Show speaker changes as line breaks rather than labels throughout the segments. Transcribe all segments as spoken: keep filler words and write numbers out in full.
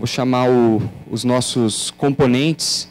vou chamar o, os nossos componentes,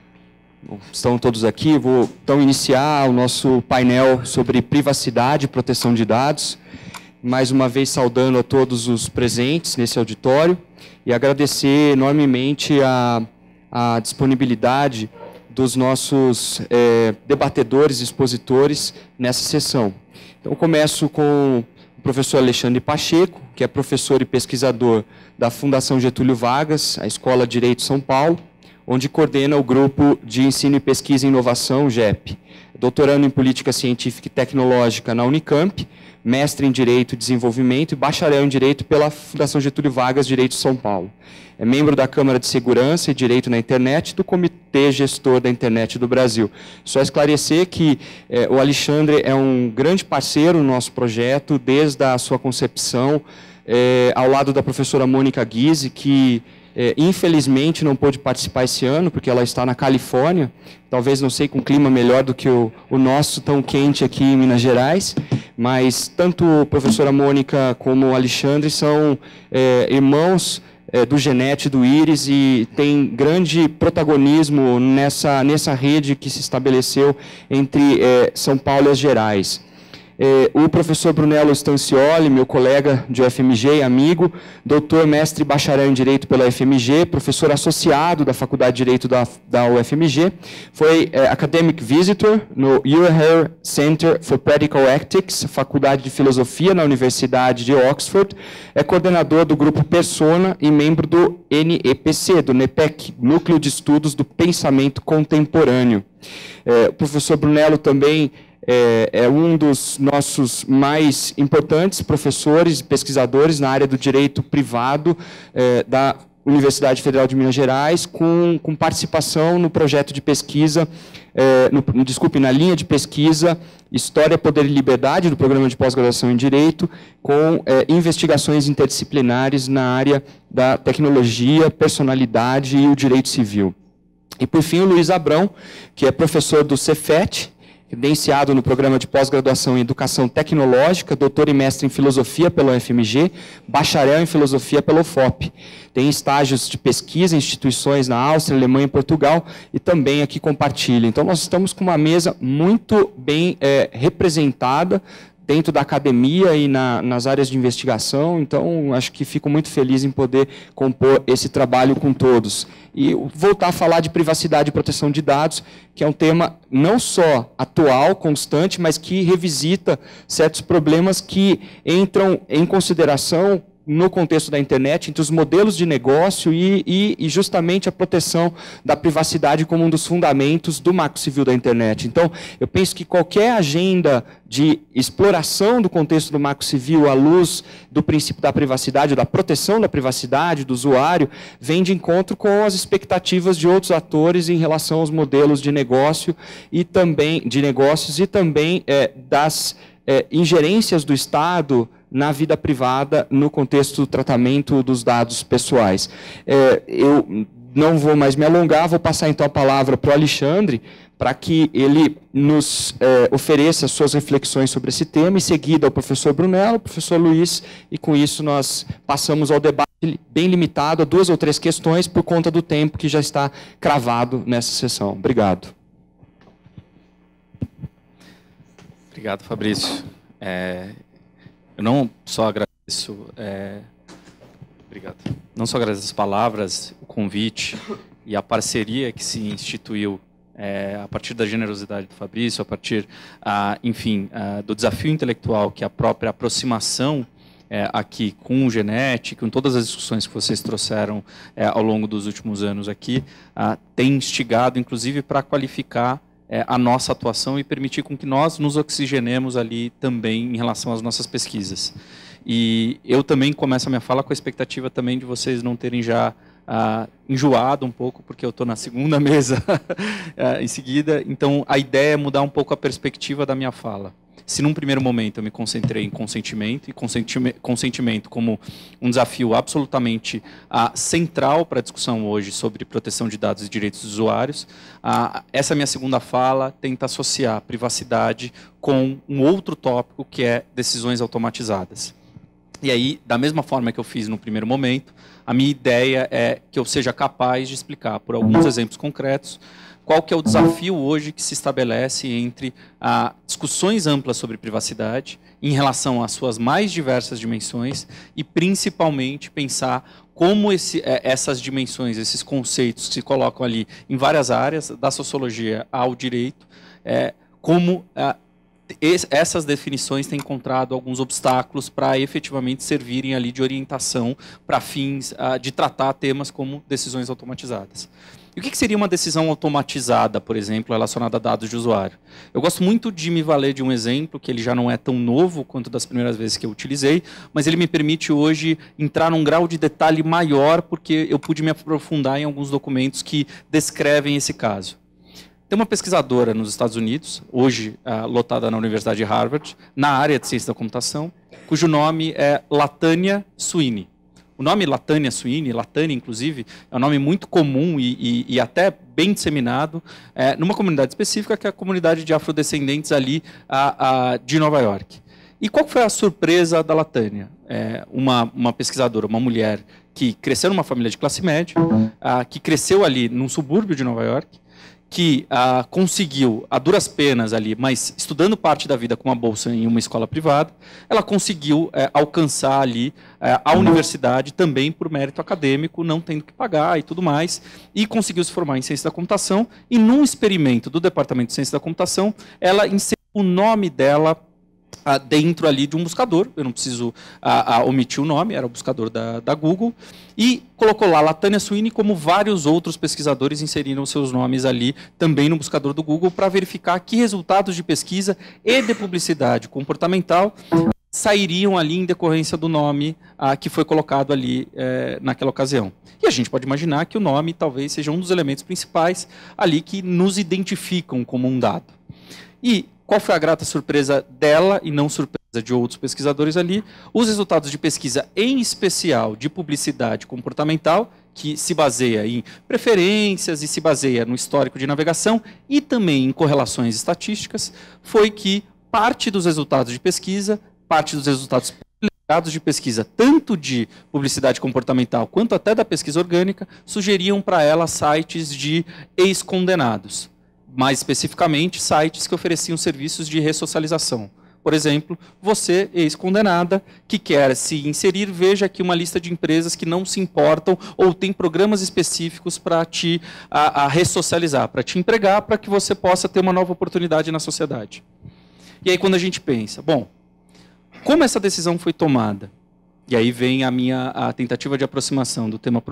estão todos aqui, vou então iniciar o nosso painel sobre privacidade e proteção de dados, mais uma vez saudando a todos os presentes nesse auditório e agradecer enormemente a, a disponibilidade dos nossos é, debatedores e expositores nessa sessão. Então, começo com o professor Alexandre Pacheco, que é professor e pesquisador da Fundação Getúlio Vargas, a Escola de Direito São Paulo, onde coordena o Grupo de Ensino e Pesquisa e Inovação, G E P. Doutorando em Política Científica e Tecnológica na Unicamp, mestre em Direito e Desenvolvimento e bacharel em Direito pela Fundação Getúlio Vargas, Direito São Paulo. É membro da Câmara de Segurança e Direito na Internet e do Comitê Gestor da Internet do Brasil. Só esclarecer que eh, o Alexandre é um grande parceiro no nosso projeto, desde a sua concepção, eh, ao lado da professora Mônica Guise, que É, infelizmente não pôde participar esse ano, porque ela está na Califórnia, talvez, não sei, com um clima melhor do que o, o nosso, tão quente aqui em Minas Gerais, mas tanto a professora Mônica como o Alexandre são é, irmãos é, do Genete e do Íris e têm grande protagonismo nessa, nessa rede que se estabeleceu entre é, São Paulo e as Gerais. É, o professor Brunello Stancioli, meu colega de U F M G e amigo, doutor, mestre e bacharel em Direito pela U F M G, professor associado da Faculdade de Direito da, da U F M G, foi é, Academic Visitor no Uriher Center for Practical Ethics, Faculdade de Filosofia na Universidade de Oxford, é coordenador do Grupo Persona e membro do N E P C, do NEPEC, Núcleo de Estudos do Pensamento Contemporâneo. É, o professor Brunello também É, é um dos nossos mais importantes professores e pesquisadores na área do direito privado é, da Universidade Federal de Minas Gerais, com, com participação no projeto de pesquisa, é, no, desculpe, na linha de pesquisa História, Poder e Liberdade, do programa de pós-graduação em Direito, com é, investigações interdisciplinares na área da tecnologia, personalidade e o direito civil. E, por fim, o Luiz Abrão, que é professor do Cefet, credenciado no programa de pós-graduação em Educação Tecnológica, doutor e mestre em Filosofia pela U F M G, bacharel em Filosofia pela U F O P. Tem estágios de pesquisa em instituições na Áustria, Alemanha e Portugal, e também aqui compartilha. Então, nós estamos com uma mesa muito bem é, representada dentro da academia e na, nas áreas de investigação, então acho que fico muito feliz em poder compor esse trabalho com todos. E voltar a falar de privacidade e proteção de dados, que é um tema não só atual, constante, mas que revisita certos problemas que entram em consideração no contexto da internet, entre os modelos de negócio e, e, e justamente a proteção da privacidade como um dos fundamentos do Marco Civil da internet. Então, eu penso que qualquer agenda de exploração do contexto do Marco Civil à luz do princípio da privacidade, da proteção da privacidade do usuário, vem de encontro com as expectativas de outros atores em relação aos modelos de negócio e também de negócios e também é, das é, ingerências do Estado na vida privada, no contexto do tratamento dos dados pessoais. É, eu não vou mais me alongar, vou passar então a palavra para o Alexandre, para que ele nos é, ofereça suas reflexões sobre esse tema, em seguida ao professor Brunello, ao professor Luiz, e com isso nós passamos ao debate bem limitado a duas ou três questões, por conta do tempo que já está cravado nessa sessão. Obrigado.
Obrigado, Fabrício. É... Eu não só agradeço, é, obrigado. Não só agradeço as palavras, o convite e a parceria que se instituiu é, a partir da generosidade do Fabrício, a partir, a, enfim, a, do desafio intelectual que a própria aproximação é, aqui com o Genete, com todas as discussões que vocês trouxeram é, ao longo dos últimos anos aqui, a, tem instigado, inclusive, para qualificar É, a nossa atuação e permitir com que nós nos oxigenemos ali também em relação às nossas pesquisas. E eu também começo a minha fala com a expectativa também de vocês não terem já ah, enjoado um pouco, porque eu estou na segunda mesa ah, em seguida. Então, a ideia é mudar um pouco a perspectiva da minha fala. Se num primeiro momento eu me concentrei em consentimento, e consentimento, consentimento como um desafio absolutamente ah, central para a discussão hoje sobre proteção de dados e direitos dos usuários, ah, essa minha segunda fala tenta associar privacidade com um outro tópico que é decisões automatizadas. E aí, da mesma forma que eu fiz no primeiro momento, a minha ideia é que eu seja capaz de explicar, por alguns exemplos concretos, qual que é o desafio hoje que se estabelece entre ah, discussões amplas sobre privacidade, em relação às suas mais diversas dimensões, e principalmente pensar como esse, essas dimensões, esses conceitos que se colocam ali em várias áreas, da sociologia ao direito, é, como ah, essas definições têm encontrado alguns obstáculos para efetivamente servirem ali de orientação para fins uh, de tratar temas como decisões automatizadas. E o que seria uma decisão automatizada, por exemplo, relacionada a dados de usuário? Eu gosto muito de me valer de um exemplo, que ele já não é tão novo quanto das primeiras vezes que eu utilizei, mas ele me permite hoje entrar num grau de detalhe maior, porque eu pude me aprofundar em alguns documentos que descrevem esse caso. Tem uma pesquisadora nos Estados Unidos, hoje uh, lotada na Universidade de Harvard, na área de ciência da computação, cujo nome é Latanya Sweeney. O nome Latanya Sweeney, Latanya inclusive, é um nome muito comum e, e, e até bem disseminado é, numa comunidade específica, que é a comunidade de afrodescendentes ali a, a, de Nova York. E qual foi a surpresa da Latanya? É, uma, uma pesquisadora, uma mulher que cresceu numa família de classe média, a, que cresceu ali num subúrbio de Nova York, que ah, conseguiu, a duras penas ali, mas estudando parte da vida com uma bolsa em uma escola privada, ela conseguiu é, alcançar ali é, a universidade também por mérito acadêmico, não tendo que pagar e tudo mais, e conseguiu se formar em ciência da computação, e num experimento do Departamento de Ciência da Computação, ela inseriu o nome dela ah, dentro ali de um buscador, eu não preciso ah, ah, omitir o nome, era o buscador da, da Google, e colocou lá Latanya Sweeney, como vários outros pesquisadores inseriram seus nomes ali também no buscador do Google, para verificar que resultados de pesquisa e de publicidade comportamental sairiam ali em decorrência do nome ah, que foi colocado ali eh, naquela ocasião. E a gente pode imaginar que o nome talvez seja um dos elementos principais ali que nos identificam como um dado. E qual foi a grata surpresa dela, e não surpresa de outros pesquisadores ali? Os resultados de pesquisa, em especial de publicidade comportamental, que se baseia em preferências e se baseia no histórico de navegação e também em correlações estatísticas, foi que parte dos resultados de pesquisa, parte dos resultados de pesquisa, tanto de publicidade comportamental quanto até da pesquisa orgânica, sugeriam para ela sites de ex-condenados. Mais especificamente, sites que ofereciam serviços de ressocialização. Por exemplo, você, ex-condenada, que quer se inserir, veja aqui uma lista de empresas que não se importam ou tem programas específicos para te a, a ressocializar, para te empregar, para que você possa ter uma nova oportunidade na sociedade. E aí quando a gente pensa, bom, como essa decisão foi tomada? E aí vem a minha a tentativa de aproximação do tema,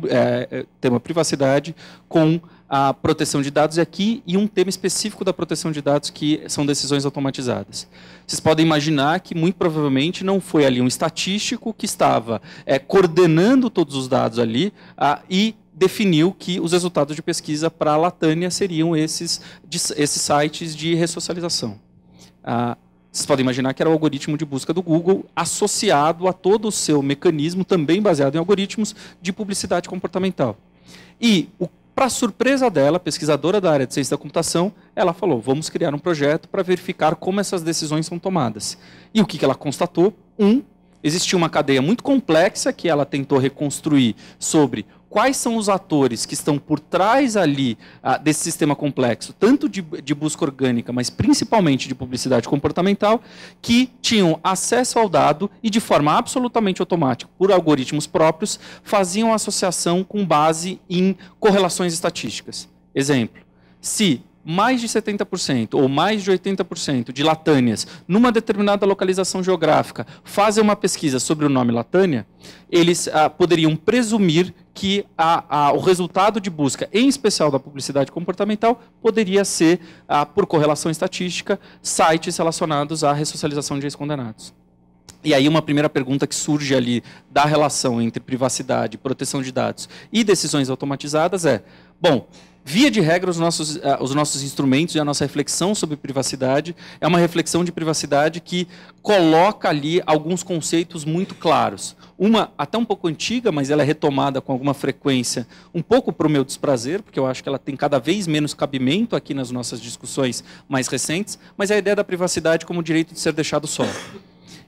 é, tema privacidade com a proteção de dados aqui, e um tema específico da proteção de dados, que são decisões automatizadas. Vocês podem imaginar que, muito provavelmente, não foi ali um estatístico que estava é, coordenando todos os dados ali ah, e definiu que os resultados de pesquisa para a Latanya seriam esses, de, esses sites de ressocialização. Ah, Vocês podem imaginar que era o algoritmo de busca do Google associado a todo o seu mecanismo, também baseado em algoritmos de publicidade comportamental. E, para surpresa dela, pesquisadora da área de ciência da computação, ela falou, vamos criar um projeto para verificar como essas decisões são tomadas. E o que que ela constatou? Um, existia uma cadeia muito complexa que ela tentou reconstruir sobre quais são os atores que estão por trás ali ah, desse sistema complexo, tanto de, de busca orgânica, mas principalmente de publicidade comportamental, que tinham acesso ao dado e, de forma absolutamente automática, por algoritmos próprios, faziam associação com base em correlações estatísticas. Exemplo, se mais de setenta por cento ou mais de oitenta por cento de Latânias numa determinada localização geográfica fazem uma pesquisa sobre o nome Latanya, eles ah, poderiam presumir que a, a, o resultado de busca, em especial da publicidade comportamental, poderia ser, ah, por correlação estatística, sites relacionados à ressocialização de ex-condenados. E aí uma primeira pergunta que surge ali da relação entre privacidade, proteção de dados e decisões automatizadas é, bom, via de regra, os nossos, uh, os nossos instrumentos e a nossa reflexão sobre privacidade é uma reflexão de privacidade que coloca ali alguns conceitos muito claros. Uma até um pouco antiga, mas ela é retomada com alguma frequência, um pouco para o meu desprazer, porque eu acho que ela tem cada vez menos cabimento aqui nas nossas discussões mais recentes, mas é a ideia da privacidade como direito de ser deixado só.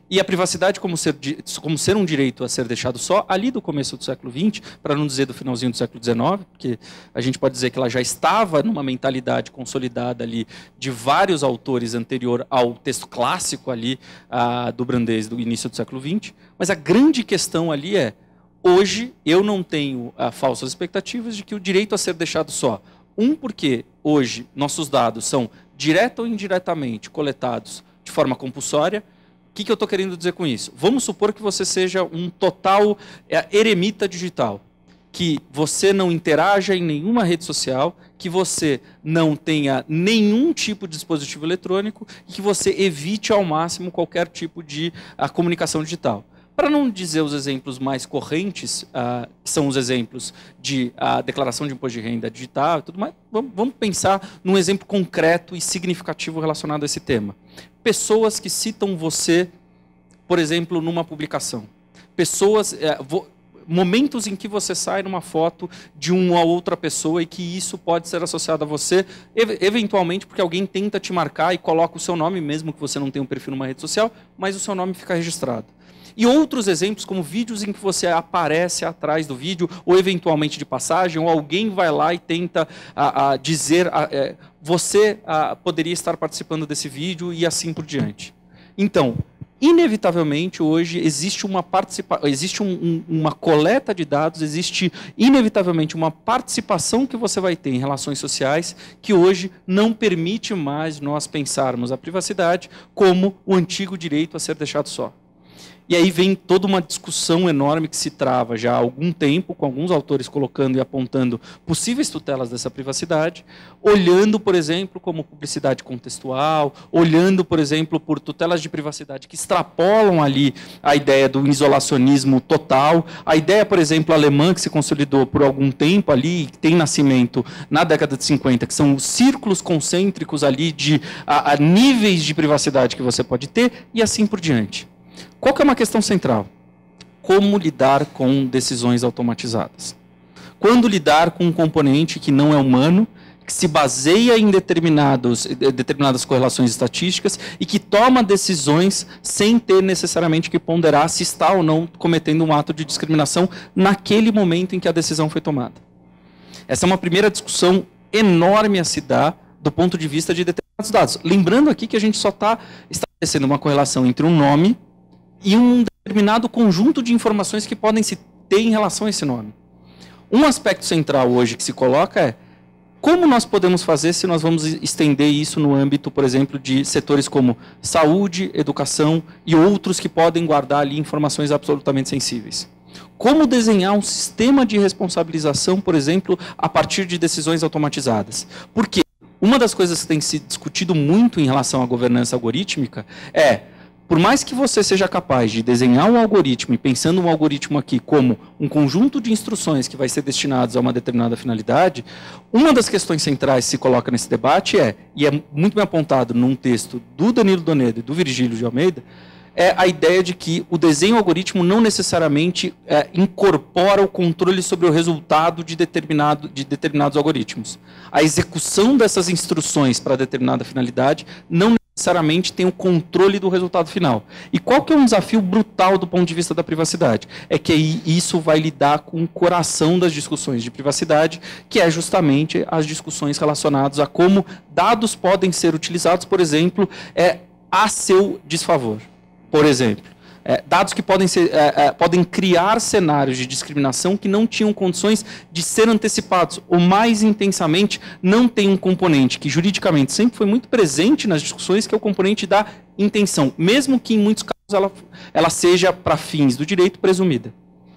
E a privacidade como ser, como ser um direito a ser deixado só, ali do começo do século vinte, para não dizer do finalzinho do século dezenove, porque a gente pode dizer que ela já estava numa mentalidade consolidada ali de vários autores anterior ao texto clássico ali uh, do Brandes do início do século vinte. Mas a grande questão ali é, hoje eu não tenho uh, falsas expectativas de que o direito a ser deixado só. Um, porque hoje nossos dados são direta ou indiretamente coletados de forma compulsória. O que, que eu estou querendo dizer com isso? Vamos supor que você seja um total é, eremita digital, que você não interaja em nenhuma rede social, que você não tenha nenhum tipo de dispositivo eletrônico e que você evite ao máximo qualquer tipo de a, comunicação digital. Para não dizer os exemplos mais correntes, uh, que são os exemplos de uh, declaração de imposto de renda digital e tudo mais, vamos, vamos pensar num exemplo concreto e significativo relacionado a esse tema. Pessoas que citam você, por exemplo, numa publicação. Pessoas, uh, vo, momentos em que você sai numa foto de uma outra pessoa e que isso pode ser associado a você, ev eventualmente porque alguém tenta te marcar e coloca o seu nome, mesmo que você não tenha um perfil numa rede social, mas o seu nome fica registrado. E outros exemplos, como vídeos em que você aparece atrás do vídeo, ou eventualmente de passagem, ou alguém vai lá e tenta a, a dizer, a, é, você a, poderia estar participando desse vídeo e assim por diante. Então, inevitavelmente, hoje, existe uma, participa existe um, um, uma coleta de dados, existe, inevitavelmente, uma participação que você vai ter em relações sociais que hoje não permite mais nós pensarmos a privacidade como o antigo direito a ser deixado só. E aí vem toda uma discussão enorme que se trava já há algum tempo, com alguns autores colocando e apontando possíveis tutelas dessa privacidade, olhando, por exemplo, como publicidade contextual, olhando, por exemplo, por tutelas de privacidade que extrapolam ali a ideia do isolacionismo total, a ideia, por exemplo, alemã, que se consolidou por algum tempo ali, que tem nascimento na década de cinquenta, que são os círculos concêntricos ali de a, a níveis de privacidade que você pode ter, e assim por diante. Qual que é uma questão central? Como lidar com decisões automatizadas? Quando lidar com um componente que não é humano, que se baseia em determinados, determinadas correlações estatísticas e que toma decisões sem ter necessariamente que ponderar se está ou não cometendo um ato de discriminação naquele momento em que a decisão foi tomada. Essa é uma primeira discussão enorme a se dar do ponto de vista de determinados dados. Lembrando aqui que a gente só está estabelecendo uma correlação entre um nome e um determinado conjunto de informações que podem se ter em relação a esse nome. Um aspecto central hoje que se coloca é como nós podemos fazer se nós vamos estender isso no âmbito, por exemplo, de setores como saúde, educação e outros que podem guardar ali informações absolutamente sensíveis. Como desenhar um sistema de responsabilização, por exemplo, a partir de decisões automatizadas? Porque uma das coisas que tem se discutido muito em relação à governança algorítmica é, por mais que você seja capaz de desenhar um algoritmo, e pensando um algoritmo aqui como um conjunto de instruções que vai ser destinados a uma determinada finalidade, uma das questões centrais que se coloca nesse debate é, e é muito bem apontado num texto do Danilo Donedo e do Virgílio de Almeida, é a ideia de que o desenho algoritmo não necessariamente é, incorpora o controle sobre o resultado de, determinado, de determinados algoritmos. A execução dessas instruções para determinada finalidade não necessariamente tem o controle do resultado final. E qual que é um desafio brutal do ponto de vista da privacidade? É que isso vai lidar com o coração das discussões de privacidade, que é justamente as discussões relacionadas a como dados podem ser utilizados, por exemplo, é, a seu desfavor. Por exemplo, é, dados que podem, ser, é, é, podem criar cenários de discriminação que não tinham condições de ser antecipados, ou mais intensamente, não tem um componente que juridicamente sempre foi muito presente nas discussões, que é o componente da intenção, mesmo que em muitos casos ela, ela seja, para fins do direito, presumida.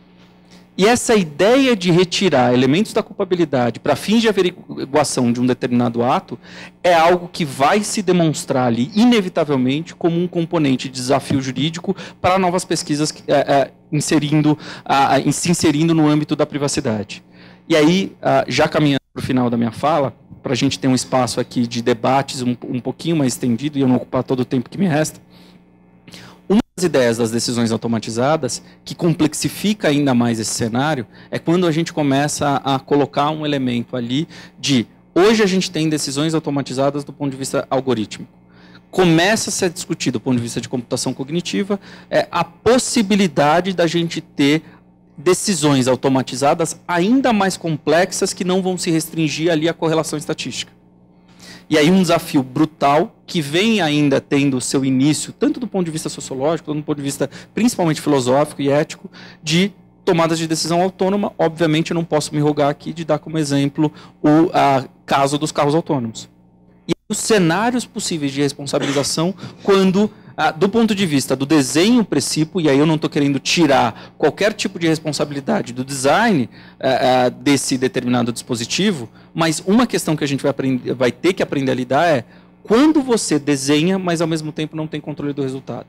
E essa ideia de retirar elementos da culpabilidade para fins de averiguação de um determinado ato é algo que vai se demonstrar ali, inevitavelmente, como um componente de desafio jurídico para novas pesquisas é, é, inserindo, a, se inserindo no âmbito da privacidade. E aí, a, já caminhando para o final da minha fala, para a gente ter um espaço aqui de debates um, um pouquinho mais estendido e eu não ocupar todo o tempo que me resta, as ideias das decisões automatizadas, que complexifica ainda mais esse cenário, é quando a gente começa a colocar um elemento ali de, hoje a gente tem decisões automatizadas do ponto de vista algorítmico. começa a ser discutido do ponto de vista de computação cognitiva é a possibilidade da gente ter decisões automatizadas ainda mais complexas que não vão se restringir ali à correlação estatística. E aí um desafio brutal que vem ainda tendo seu início, tanto do ponto de vista sociológico, quanto do ponto de vista principalmente filosófico e ético, de tomadas de decisão autônoma. Obviamente eu não posso me rogar aqui de dar como exemplo o a, caso dos carros autônomos. E os cenários possíveis de responsabilização quando, ah, do ponto de vista do desenho princípio, e aí eu não estou querendo tirar qualquer tipo de responsabilidade do design ah, ah, desse determinado dispositivo, mas uma questão que a gente vai, aprender, vai ter que aprender a lidar é quando você desenha, mas ao mesmo tempo não tem controle do resultado.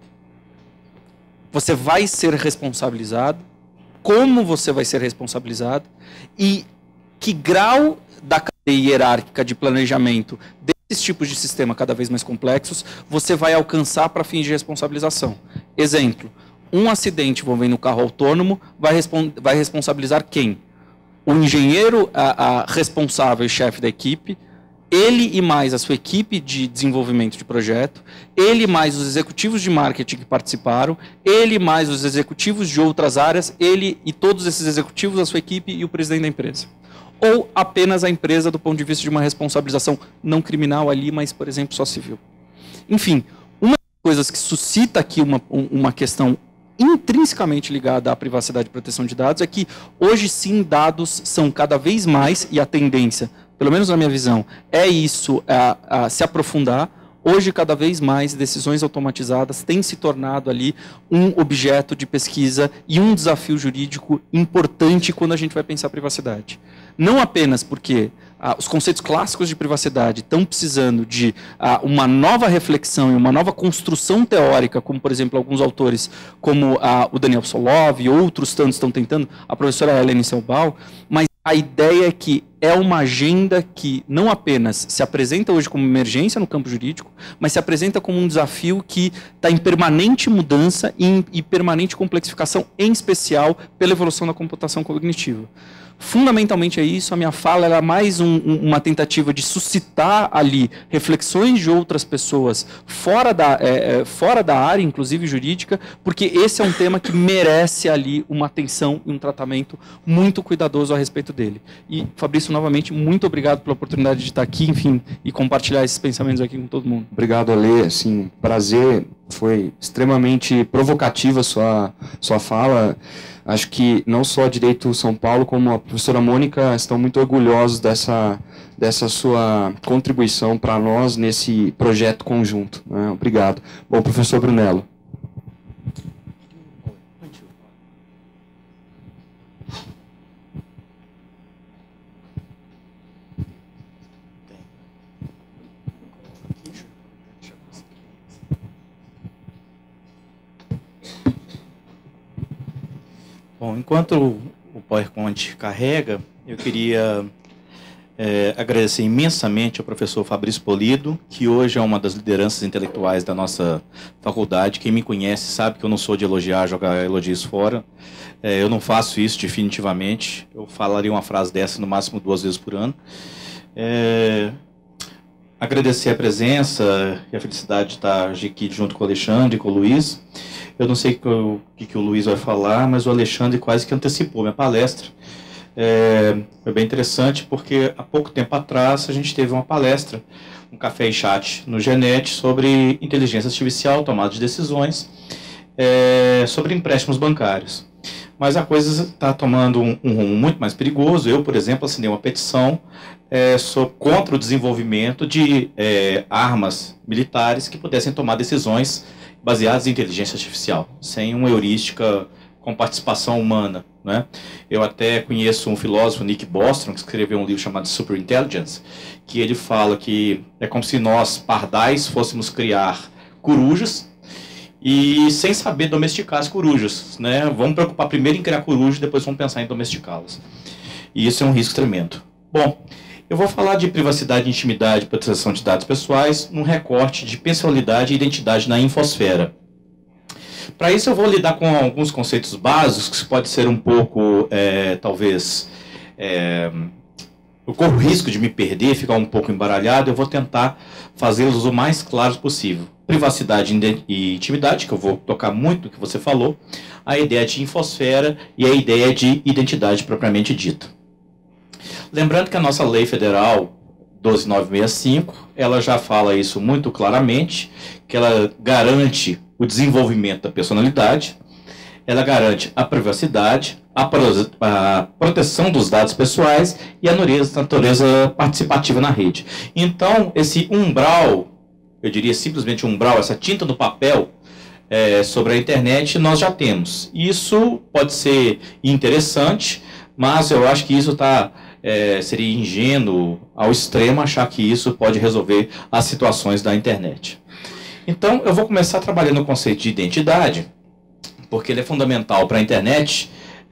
Você vai ser responsabilizado, como você vai ser responsabilizado e que grau da cadeia hierárquica de planejamento desses tipos de sistema cada vez mais complexos você vai alcançar para fins de responsabilização. Exemplo, um acidente envolvendo um carro autônomo vai, respon vai responsabilizar quem? O engenheiro a, a responsável e chefe da equipe, ele e mais a sua equipe de desenvolvimento de projeto, ele mais os executivos de marketing que participaram, ele mais os executivos de outras áreas, ele e todos esses executivos, a sua equipe e o presidente da empresa. Ou apenas a empresa do ponto de vista de uma responsabilização não criminal ali, mas, por exemplo, só civil. Enfim, uma das coisas que suscita aqui uma, uma questão intrinsecamente ligada à privacidade e proteção de dados é que hoje sim dados são cada vez mais, e a tendência, pelo menos na minha visão, é isso, a, a se aprofundar. Hoje, cada vez mais, decisões automatizadas têm se tornado ali um objeto de pesquisa e um desafio jurídico importante quando a gente vai pensar privacidade. Não apenas porque ah, os conceitos clássicos de privacidade estão precisando de ah, uma nova reflexão e uma nova construção teórica, como, por exemplo, alguns autores, como ah, o Daniel Solov e outros tantos estão tentando, a professora Helene Selbal, mas a ideia é que é uma agenda que não apenas se apresenta hoje como emergência no campo jurídico, mas se apresenta como um desafio que está em permanente mudança e, em, e permanente complexificação, em especial pela evolução da computação cognitiva. Fundamentalmente é isso, a minha fala era mais um, um, uma tentativa de suscitar ali reflexões de outras pessoas fora da, é, fora da área, inclusive jurídica, porque esse é um tema que merece ali uma atenção e um tratamento muito cuidadoso a respeito dele. E, Fabrício, novamente, muito obrigado pela oportunidade de estar aqui, enfim, e compartilhar esses pensamentos aqui com todo mundo.
Obrigado, Ale, assim, prazer, foi extremamente provocativa a sua, sua fala. Acho que não só Direito São Paulo, como a professora Mônica estão muito orgulhosos dessa, dessa sua contribuição para nós nesse projeto conjunto, né? Obrigado. Bom, professor Brunello.
Bom, enquanto o PowerPoint carrega, eu queria é, agradecer imensamente ao professor Fabrício Polido, que hoje é uma das lideranças intelectuais da nossa faculdade. Quem me conhece sabe que eu não sou de elogiar, jogar elogios fora. É, eu não faço isso definitivamente. Eu falaria uma frase dessa no máximo duas vezes por ano. É, agradecer a presença e a felicidade de estar aqui junto com o Alexandre e com o Luiz. Eu não sei o que, que o Luiz vai falar, mas o Alexandre quase que antecipou minha palestra. É, foi bem interessante, porque há pouco tempo atrás a gente teve uma palestra, um café e chat no Genet, sobre inteligência artificial, tomada de decisões, é, sobre empréstimos bancários. Mas a coisa está tomando um, um rumo muito mais perigoso. Eu, por exemplo, assinei uma petição é, sou contra o desenvolvimento de é, armas militares que pudessem tomar decisões baseadas em inteligência artificial, sem uma heurística com participação humana, né? Eu até conheço um filósofo, Nick Bostrom, que escreveu um livro chamado Superintelligence, que ele fala que é como se nós, pardais, fôssemos criar corujas e sem saber domesticar as corujas, né? Vamos preocupar primeiro em criar corujas, depois vamos pensar em domesticá-las. E isso é um risco tremendo. Bom, eu vou falar de privacidade, intimidade e proteção de dados pessoais num recorte de personalidade e identidade na infosfera. Para isso eu vou lidar com alguns conceitos básicos que pode ser um pouco, é, talvez, é, eu corro o risco de me perder, ficar um pouco embaralhado, eu vou tentar fazê-los o mais claros possível. Privacidade e intimidade, que eu vou tocar muito do que você falou, a ideia de infosfera e a ideia de identidade propriamente dita. Lembrando que a nossa lei federal doze mil novecentos e sessenta e cinco, ela já fala isso muito claramente, que ela garante o desenvolvimento da personalidade, ela garante a privacidade, a, pro, a proteção dos dados pessoais e a natureza, natureza participativa na rede. Então, esse umbral, eu diria simplesmente umbral, essa tinta no papel é, sobre a internet, nós já temos. Isso pode ser interessante, mas eu acho que isso tá, é, seria ingênuo ao extremo achar que isso pode resolver as situações da internet. Então, eu vou começar trabalhando o conceito de identidade, porque ele é fundamental para a internet,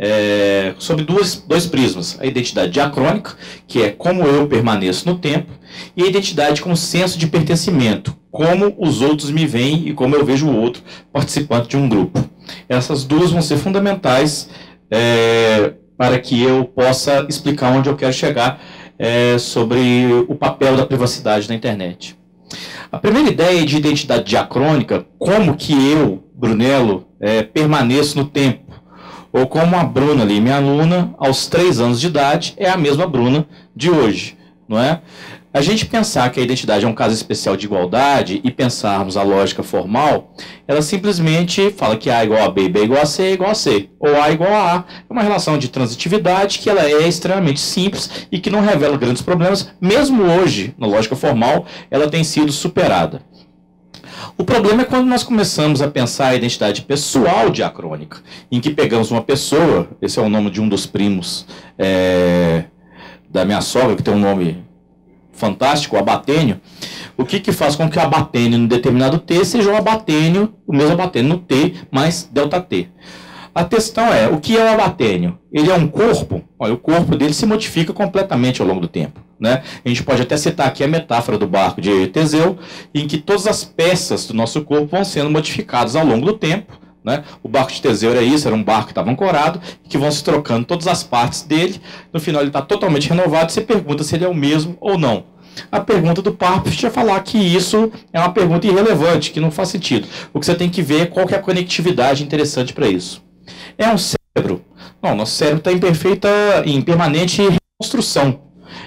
é, sobre duas, dois prismas. A identidade diacrônica, que é como eu permaneço no tempo, e a identidade como senso de pertencimento, como os outros me veem e como eu vejo o outro participante de um grupo. Essas duas vão ser fundamentais é, para que eu possa explicar onde eu quero chegar é, sobre o papel da privacidade na internet. A primeira ideia de identidade diacrônica, como que eu, Brunello, é, permaneço no tempo, ou como a Bruna ali, minha aluna, aos três anos de idade, é a mesma Bruna de hoje, não é? A gente pensar que a identidade é um caso especial de igualdade e pensarmos a lógica formal, ela simplesmente fala que A igual a B, B igual a C, igual a C, ou A igual a A. É uma relação de transitividade que ela é extremamente simples e que não revela grandes problemas. Mesmo hoje, na lógica formal, ela tem sido superada. O problema é quando nós começamos a pensar a identidade pessoal diacrônica, em que pegamos uma pessoa, esse é o nome de um dos primos é, da minha sogra, que tem um nome fantástico, o abatênio. O que que faz com que o abatênio no determinado T seja o abatênio, o mesmo abatênio no T, mais delta T? A questão é, o que é o abatênio? Ele é um corpo, olha, o corpo dele se modifica completamente ao longo do tempo, né? A gente pode até citar aqui a metáfora do barco de Teseu, em que todas as peças do nosso corpo vão sendo modificadas ao longo do tempo, né? O barco de Teseu era isso, era um barco que estava ancorado, que vão se trocando todas as partes dele, no final ele está totalmente renovado, você pergunta se ele é o mesmo ou não. A pergunta do Parpist é falar que isso é uma pergunta irrelevante, que não faz sentido. O que você tem que ver é qual que é a conectividade interessante para isso. É um cérebro? Não, nosso cérebro está em perfeita, em permanente reconstrução.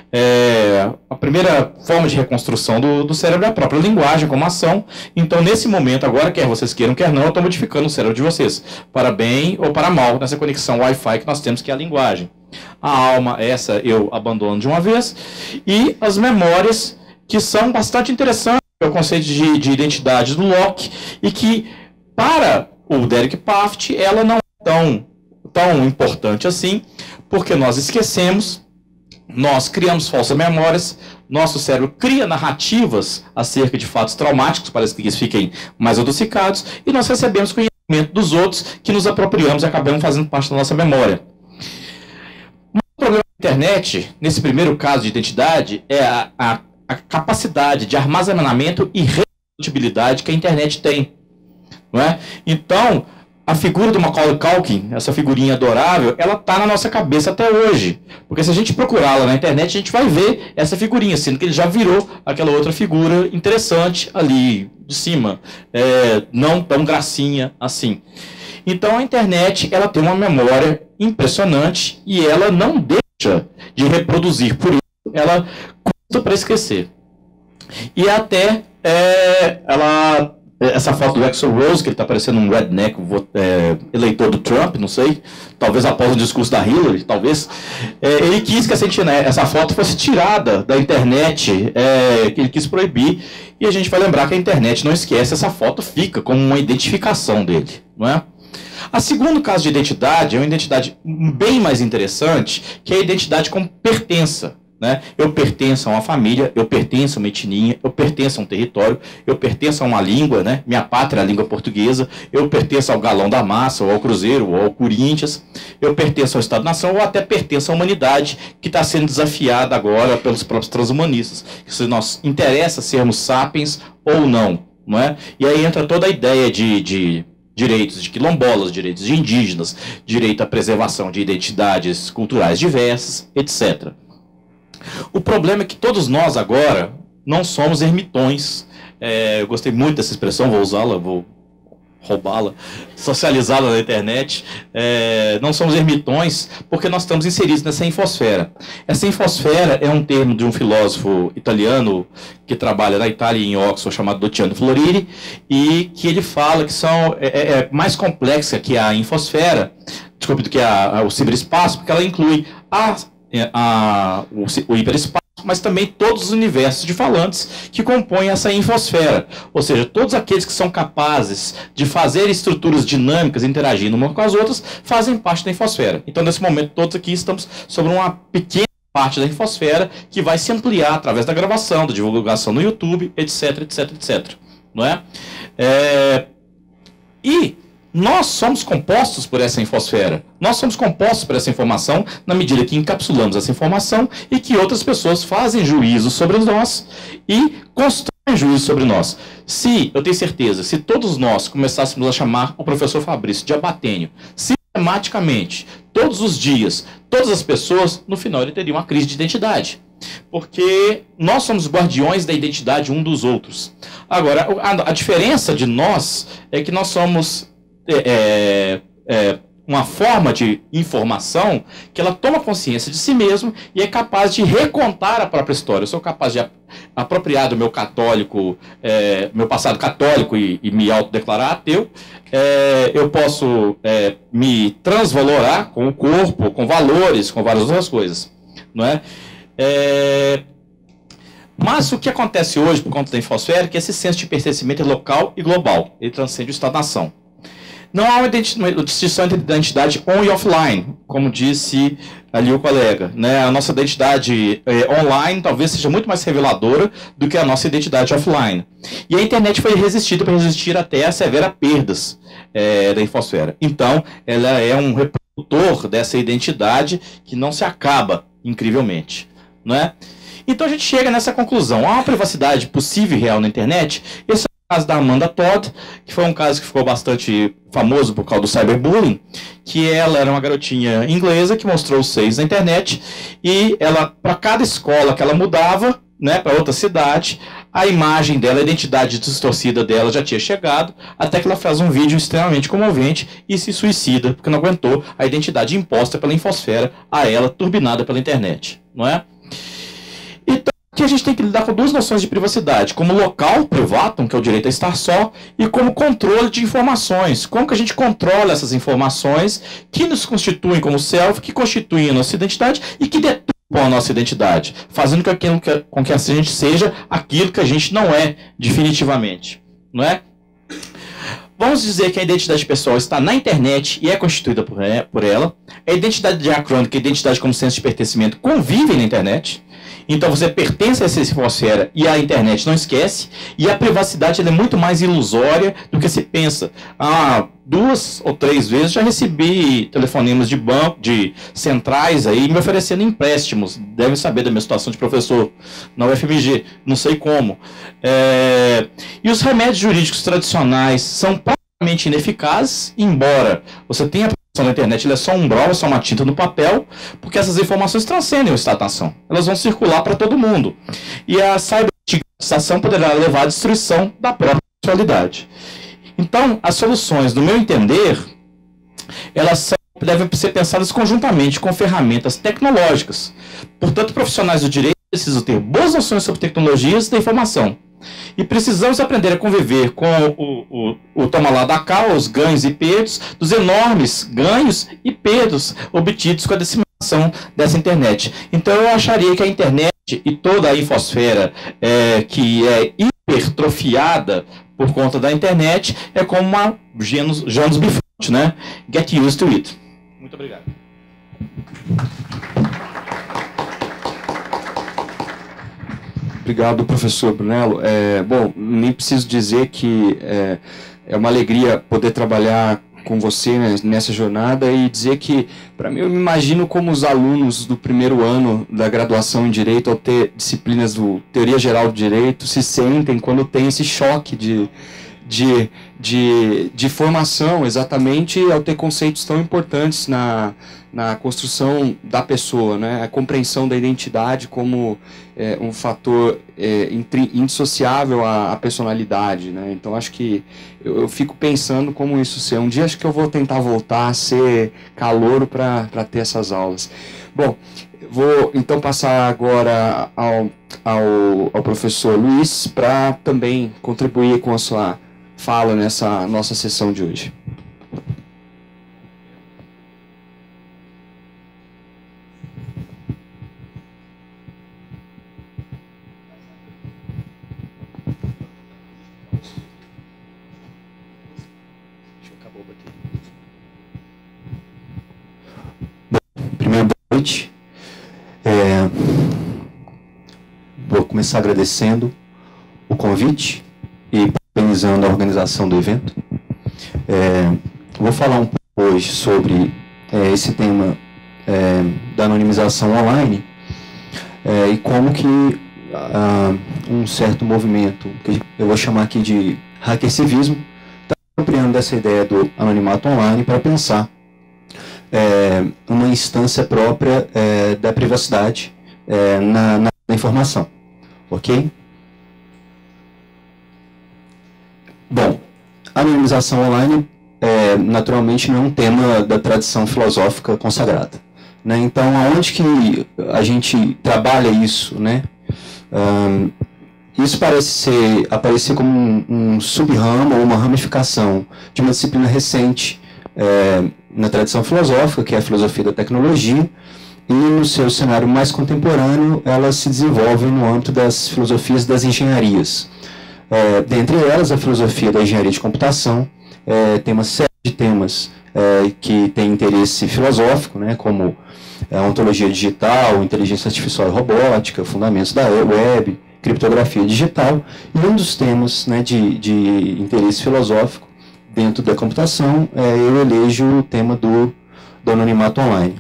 É, a primeira forma de reconstrução do, do cérebro é a própria linguagem como ação. Então, nesse momento agora, quer vocês queiram, quer não, eu estou modificando o cérebro de vocês, para bem ou para mal, nessa conexão Wi-Fi que nós temos, que é a linguagem. A alma, essa eu abandono de uma vez, e as memórias, que são bastante interessantes, é o conceito de, de identidade do Locke, e que, para o Derek Paft, ela não é tão, tão importante assim, porque nós esquecemos, nós criamos falsas memórias, nosso cérebro cria narrativas acerca de fatos traumáticos, para que eles fiquem mais adocicados, e nós recebemos conhecimento dos outros, que nos apropriamos e acabamos fazendo parte da nossa memória. O problema da internet, nesse primeiro caso de identidade, é a, a, a capacidade de armazenamento e reprodutibilidade que a internet tem, não é? Então, a figura do Macaulay Culkin, essa figurinha adorável, ela está na nossa cabeça até hoje. Porque se a gente procurá-la na internet, a gente vai ver essa figurinha, sendo que ele já virou aquela outra figura interessante ali de cima, é, não tão gracinha assim. Então a internet, ela tem uma memória impressionante e ela não deixa de reproduzir, por isso ela custa para esquecer. E até é, ela, essa foto do Axl Rose, que ele está parecendo um redneck, é, eleitor do Trump, não sei, talvez após o discurso da Hillary, talvez, é, ele quis que essa, essa foto fosse tirada da internet, é, que ele quis proibir, e a gente vai lembrar que a internet não esquece, essa foto fica como uma identificação dele, não é? A segundo caso de identidade é uma identidade bem mais interessante, que é a identidade como pertença, né? Eu pertenço a uma família, eu pertenço a uma etnia, eu pertenço a um território, eu pertenço a uma língua, né? Minha pátria é a língua portuguesa, eu pertenço ao Galão da Massa, ou ao Cruzeiro, ou ao Corinthians, eu pertenço ao Estado-nação, ou até pertenço à humanidade, que está sendo desafiada agora pelos próprios transhumanistas. Se nós interessa sermos sapiens ou não, não é? E aí entra toda a ideia de... de direitos de quilombolas, direitos de indígenas, direito à preservação de identidades culturais diversas, etcétera. O problema é que todos nós agora não somos ermitões. É, eu gostei muito dessa expressão, vou usá-la, vou roubá-la, socializá-la na internet. É, não somos ermitões porque nós estamos inseridos nessa infosfera. Essa infosfera é um termo de um filósofo italiano que trabalha na Itália e em Oxford, chamado Luciano Floridi, e que ele fala que são, é, é mais complexa que a infosfera, desculpe, do que a, a, o ciberespaço, porque ela inclui a, a, o, o hiperespaço, mas também todos os universos de falantes que compõem essa infosfera. Ou seja, todos aqueles que são capazes de fazer estruturas dinâmicas interagindo umas com as outras, fazem parte da infosfera. Então, nesse momento, todos aqui estamos sobre uma pequena parte da infosfera que vai se ampliar através da gravação, da divulgação no YouTube, etc, etc, etc. Não é? É... E nós somos compostos por essa infosfera. Nós somos compostos por essa informação na medida que encapsulamos essa informação e que outras pessoas fazem juízo sobre nós e constroem juízo sobre nós. Se, eu tenho certeza, se todos nós começássemos a chamar o professor Fabrício de abatênio, sistematicamente, todos os dias, todas as pessoas, no final ele teria uma crise de identidade. Porque nós somos guardiões da identidade um dos outros. Agora, a, a diferença de nós é que nós somos É, é, uma forma de informação que ela toma consciência de si mesmo e é capaz de recontar a própria história. Eu sou capaz de apropriar do meu católico, é, meu passado católico e, e me autodeclarar ateu. É, eu posso é, me transvalorar com o corpo, com valores, com várias outras coisas. Não é? É, mas o que acontece hoje por conta da infosfera é que esse senso de pertencimento é local e global. Ele transcende o Estado-nação. Não há uma distinção entre identidade on e offline, como disse ali o colega. Né? A nossa identidade é, online talvez seja muito mais reveladora do que a nossa identidade offline. E a internet foi resistida para resistir até a severas perdas é, da infosfera. Então, ela é um reprodutor dessa identidade que não se acaba, incrivelmente. Não é? Então a gente chega nessa conclusão. Há uma privacidade possível e real na internet. Esse caso da Amanda Todd, que foi um caso que ficou bastante famoso por causa do cyberbullying, que ela era uma garotinha inglesa que mostrou os seios na internet e ela, para cada escola que ela mudava, né, para outra cidade, a imagem dela, a identidade distorcida dela já tinha chegado, até que ela faz um vídeo extremamente comovente e se suicida, porque não aguentou a identidade imposta pela infosfera a ela, turbinada pela internet, não é? Então, que a gente tem que lidar com duas noções de privacidade, como local privatum, que é o direito a estar só, e como controle de informações. Como que a gente controla essas informações que nos constituem como self, que constituem a nossa identidade e que deturpam a nossa identidade, fazendo com que, com que a gente seja aquilo que a gente não é definitivamente. Não é? Vamos dizer que a identidade pessoal está na internet e é constituída por, por ela. A identidade diacrônica e a identidade como senso de pertencimento convivem na internet. Então você pertence a essa infosfera e a internet não esquece. E a privacidade ela é muito mais ilusória do que se pensa. Ah, duas ou três vezes já recebi telefonemas de banco, de centrais aí, me oferecendo empréstimos. Devem saber da minha situação de professor na U F M G, não sei como. É... E os remédios jurídicos tradicionais são praticamente ineficazes, embora você tenha na internet, ele é só um browser, é só uma tinta no papel, porque essas informações transcendem o Estado-nação. Elas vão circular para todo mundo. E a cyberstigmatização poderá levar à destruição da própria sexualidade. Então, as soluções, no meu entender, elas são, devem ser pensadas conjuntamente com ferramentas tecnológicas. Portanto, profissionais do direito precisam ter boas noções sobre tecnologias da informação. E precisamos aprender a conviver com o, o, o toma lá da cá, os ganhos e perdas, dos enormes ganhos e perdas obtidos com a disseminação dessa internet. Então eu acharia que a internet e toda a infosfera é, que é hipertrofiada por conta da internet é como uma Janus, Janus Bifront, né? Get used to it. Muito obrigado.
Obrigado, professor Brunello. É, bom, nem preciso dizer que é, é uma alegria poder trabalhar com você, né, nessa jornada e dizer que, para mim, eu me imagino como os alunos do primeiro ano da graduação em Direito, ao ter disciplinas do Teoria Geral do Direito, se sentem quando tem esse choque de, de, de, de formação, exatamente ao ter conceitos tão importantes na, na construção da pessoa, né? A compreensão da identidade como é, um fator é, indissociável à, à personalidade, né? Então, acho que eu, eu fico pensando como isso ser. Um dia acho que eu vou tentar voltar a ser calouro para ter essas aulas. Bom, vou então passar agora ao, ao, ao professor Luiz para também contribuir com a sua fala nessa nossa sessão de hoje.
Primeiro, boa noite. É, vou começar agradecendo o convite e parabenizando a organização do evento. É, vou falar um pouco hoje sobre é, esse tema é, da anonimização online é, e como que ah, um certo movimento, que eu vou chamar aqui de hackercivismo, está apropriando dessa ideia do anonimato online para pensar É, uma instância própria é, da privacidade é, na, na informação, ok? Bom, a anonimização online é, naturalmente não é um tema da tradição filosófica consagrada, né? Então, aonde que a gente trabalha isso, né? Um, isso parece ser, aparecer como um, um sub-ramo ou uma ramificação de uma disciplina recente É, na tradição filosófica, que é a filosofia da tecnologia, e no seu cenário mais contemporâneo, elas se desenvolvem no âmbito das filosofias das engenharias. É, dentre elas, a filosofia da engenharia de computação é, tem uma série de temas é, que têm interesse filosófico, né, como a ontologia digital, inteligência artificial e robótica, fundamentos da web, criptografia digital, e um dos temas, né, de, de interesse filosófico dentro da computação, é, eu elejo o tema do, do anonimato online.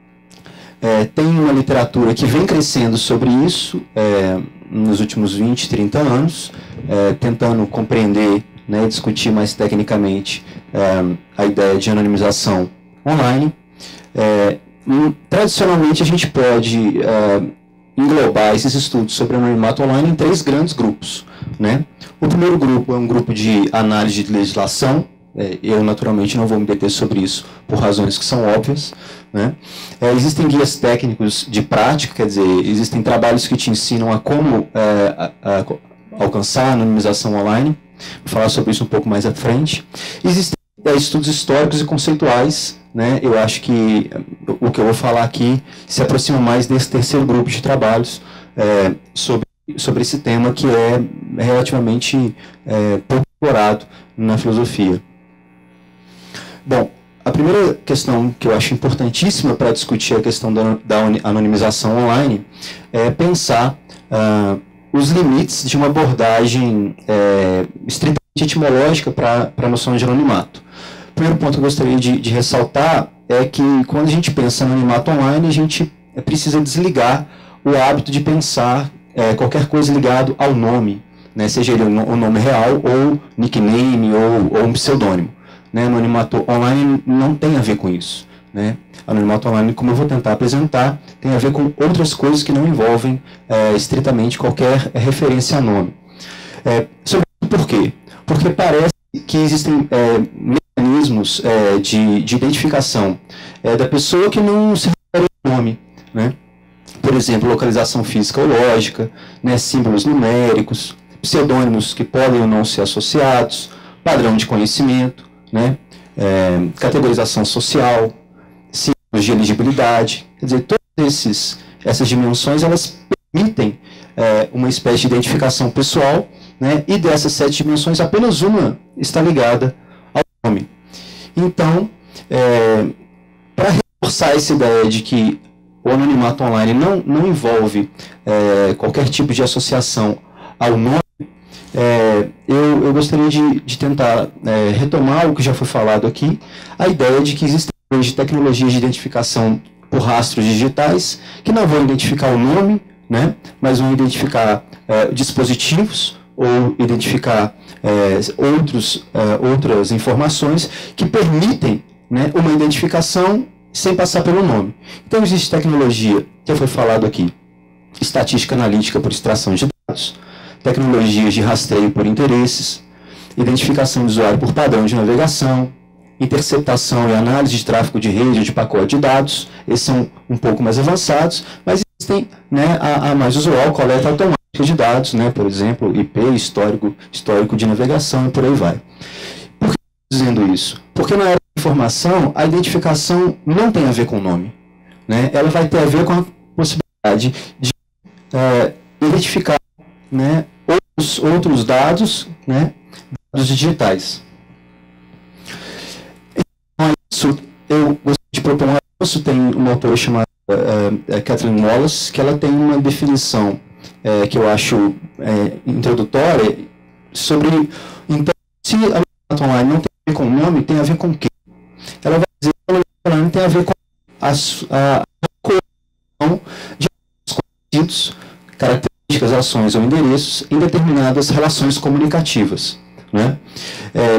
É, tem uma literatura que vem crescendo sobre isso é, nos últimos vinte, trinta anos, é, tentando compreender, né, discutir mais tecnicamente é, a ideia de anonimização online. É, tradicionalmente, a gente pode é, englobar esses estudos sobre anonimato online em três grandes grupos, né? O primeiro grupo é um grupo de análise de legislação. É, eu, naturalmente, não vou me deter sobre isso por razões que são óbvias, né? É, existem guias técnicos de prática, quer dizer, existem trabalhos que te ensinam a como é, a, a alcançar a anonimização online. Vou falar sobre isso um pouco mais à frente. Existem é, estudos históricos e conceituais, né? Eu acho que o que eu vou falar aqui se aproxima mais desse terceiro grupo de trabalhos é, sobre sobre esse tema que é relativamente é, pouco explorado na filosofia. Bom, a primeira questão que eu acho importantíssima para discutir a questão da, da anonimização online é pensar ah, os limites de uma abordagem é, estritamente etimológica para a noção de anonimato. O primeiro ponto que eu gostaria de, de ressaltar é que quando a gente pensa em anonimato online, a gente precisa desligar o hábito de pensar É, qualquer coisa ligado ao nome, né, seja ele o nome real, ou nickname, ou, ou um pseudônimo. Né, anonimato online não tem a ver com isso. Né? Anonimato online, como eu vou tentar apresentar, tem a ver com outras coisas que não envolvem é, estritamente qualquer referência a nome. É, sobre por quê? Porque parece que existem é, mecanismos é, de, de identificação é, da pessoa que não se refere ao nome, né? Por exemplo, localização física ou lógica, né, símbolos numéricos, pseudônimos que podem ou não ser associados, padrão de conhecimento, né, é, categorização social, símbolos de elegibilidade. Quer dizer, todas esses, essas dimensões elas permitem é, uma espécie de identificação pessoal, né, e dessas sete dimensões apenas uma está ligada ao nome. Então, é, para reforçar essa ideia de que o anonimato online não, não envolve é, qualquer tipo de associação ao nome, é, eu, eu gostaria de, de tentar é, retomar o que já foi falado aqui, a ideia de que existem hoje tecnologias de identificação por rastros digitais que não vão identificar o nome, né, mas vão identificar é, dispositivos ou identificar é, outros, é, outras informações que permitem, né, uma identificação sem passar pelo nome. Então existe tecnologia, que foi falado aqui, estatística analítica por extração de dados, tecnologias de rastreio por interesses, identificação de usuário por padrão de navegação, interceptação e análise de tráfego de rede ou de pacote de dados. Esses são um pouco mais avançados, mas existem, né, a, a mais usual, coleta automática de dados, né, por exemplo, I P, histórico, histórico de navegação e por aí vai. Por que eu estou dizendo isso? Porque na era da informação, a identificação não tem a ver com o nome, né? Ela vai ter a ver com a possibilidade de é, identificar, né, outros, outros dados, né, dados digitais. Então, isso, eu gostaria de propor um negócio. Tem uma autora chamada uh, uh, Kathleen Wallace, que ela tem uma definição uh, que eu acho uh, introdutória sobre, então, se a anonimato online não tem a ver com o nome, tem a ver com o quê? Ela vai dizer que a anonimato online tem a ver com as, a correlação de conhecidos, características, ações ou endereços em determinadas relações comunicativas, né? É,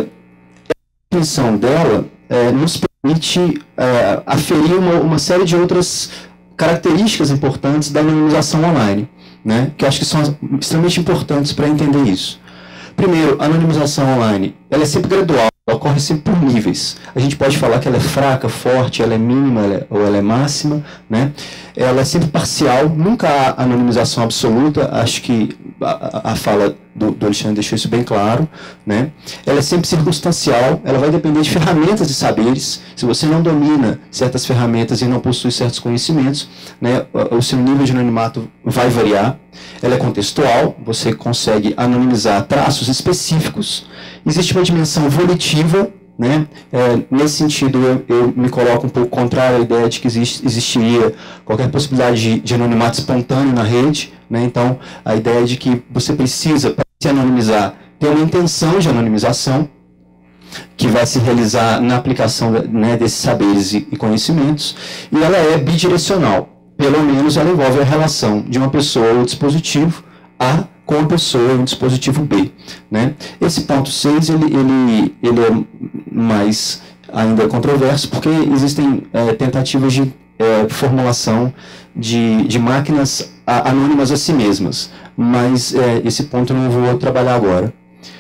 a definição dela é, nos permite é, aferir uma, uma série de outras características importantes da anonimização online, né? Que eu acho que são extremamente importantes para entender isso. Primeiro, a anonimização online, ela é sempre gradual, ela ocorre sempre por níveis. A gente pode falar que ela é fraca, forte, ela é mínima ela é, ou ela é máxima, né? Ela é sempre parcial, nunca há anonimização absoluta. Acho que a, a fala do, do Alexandre deixou isso bem claro, né? Ela é sempre circunstancial, ela vai depender de ferramentas e saberes. Se você não domina certas ferramentas e não possui certos conhecimentos, né, o, o seu nível de anonimato vai variar. Ela é contextual, você consegue anonimizar traços específicos. Existe uma dimensão volitiva, né? É, nesse sentido, eu, eu me coloco um pouco contrário à ideia de que existe, existiria qualquer possibilidade de, de anonimato espontâneo na rede, né? Então, a ideia de que você precisa, para se anonimizar, ter uma intenção de anonimização, que vai se realizar na aplicação, né, desses saberes e, e conhecimentos, e ela é bidirecional. Pelo menos ela envolve a relação de uma pessoa ou dispositivo A com a pessoa em um dispositivo B, né? Esse ponto seis, ele, ele, ele é mais ainda controverso, porque existem é, tentativas de é, formulação de, de máquinas a, anônimas a si mesmas, mas é, esse ponto eu não vou trabalhar agora.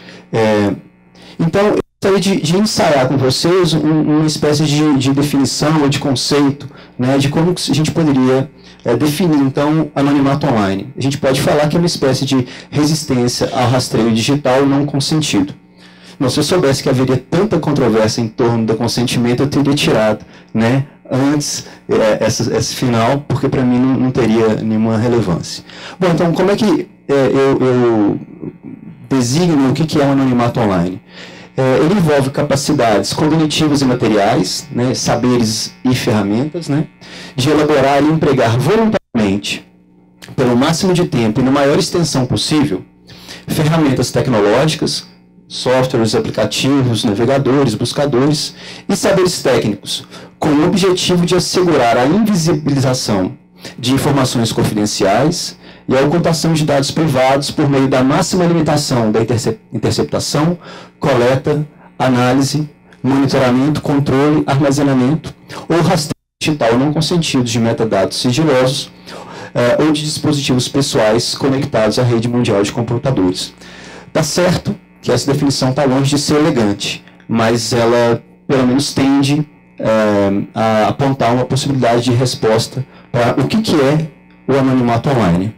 É, então, eu gostaria de, de ensaiar com vocês um, uma espécie de, de definição ou de conceito, né, de como a gente poderia É, definir, então, anonimato online. A gente pode falar que é uma espécie de resistência ao rastreio digital não consentido. Não, se eu soubesse que haveria tanta controvérsia em torno do consentimento, eu teria tirado, né, antes é, essa, esse final, porque para mim não, não teria nenhuma relevância. Bom, então, como é que é, eu, eu designo o que é um anonimato online? É, ele envolve capacidades cognitivas e materiais, né, saberes e ferramentas, né, de elaborar e empregar voluntariamente, pelo máximo de tempo e na maior extensão possível, ferramentas tecnológicas, softwares, aplicativos, navegadores, buscadores e saberes técnicos, com o objetivo de assegurar a invisibilização de informações confidenciais e a ocultação de dados privados por meio da máxima limitação da interceptação, coleta, análise, monitoramento, controle, armazenamento ou rastreio digital não consentidos de metadados sigilosos eh, ou de dispositivos pessoais conectados à rede mundial de computadores. Tá certo que essa definição está longe de ser elegante, mas ela, pelo menos, tende eh, a apontar uma possibilidade de resposta para o que, que é o anonimato online.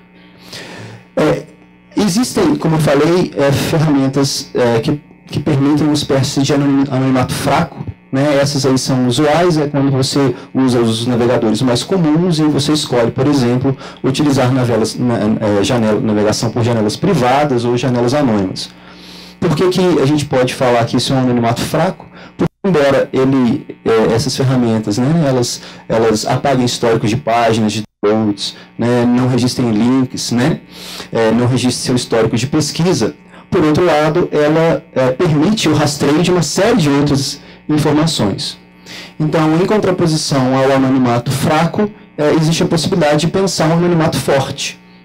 É, existem, como eu falei, é, ferramentas é, que, que permitem uma espécie de anonimato fraco, né? Essas aí são usuais, é quando você usa os navegadores mais comuns e você escolhe, por exemplo, utilizar navelas, na, é, janela, navegação por janelas privadas ou janelas anônimas. Por que, que a gente pode falar que isso é um anonimato fraco? Porque, embora ele, é, essas ferramentas, né, elas, elas apaguem históricos de páginas, de downloads, né, não registrem links, né, é, não registrem seu histórico de pesquisa, por outro lado, ela é, permite o rastreio de uma série de outras informações. Então, em contraposição ao anonimato fraco, é, existe a possibilidade de pensar um anonimato forte,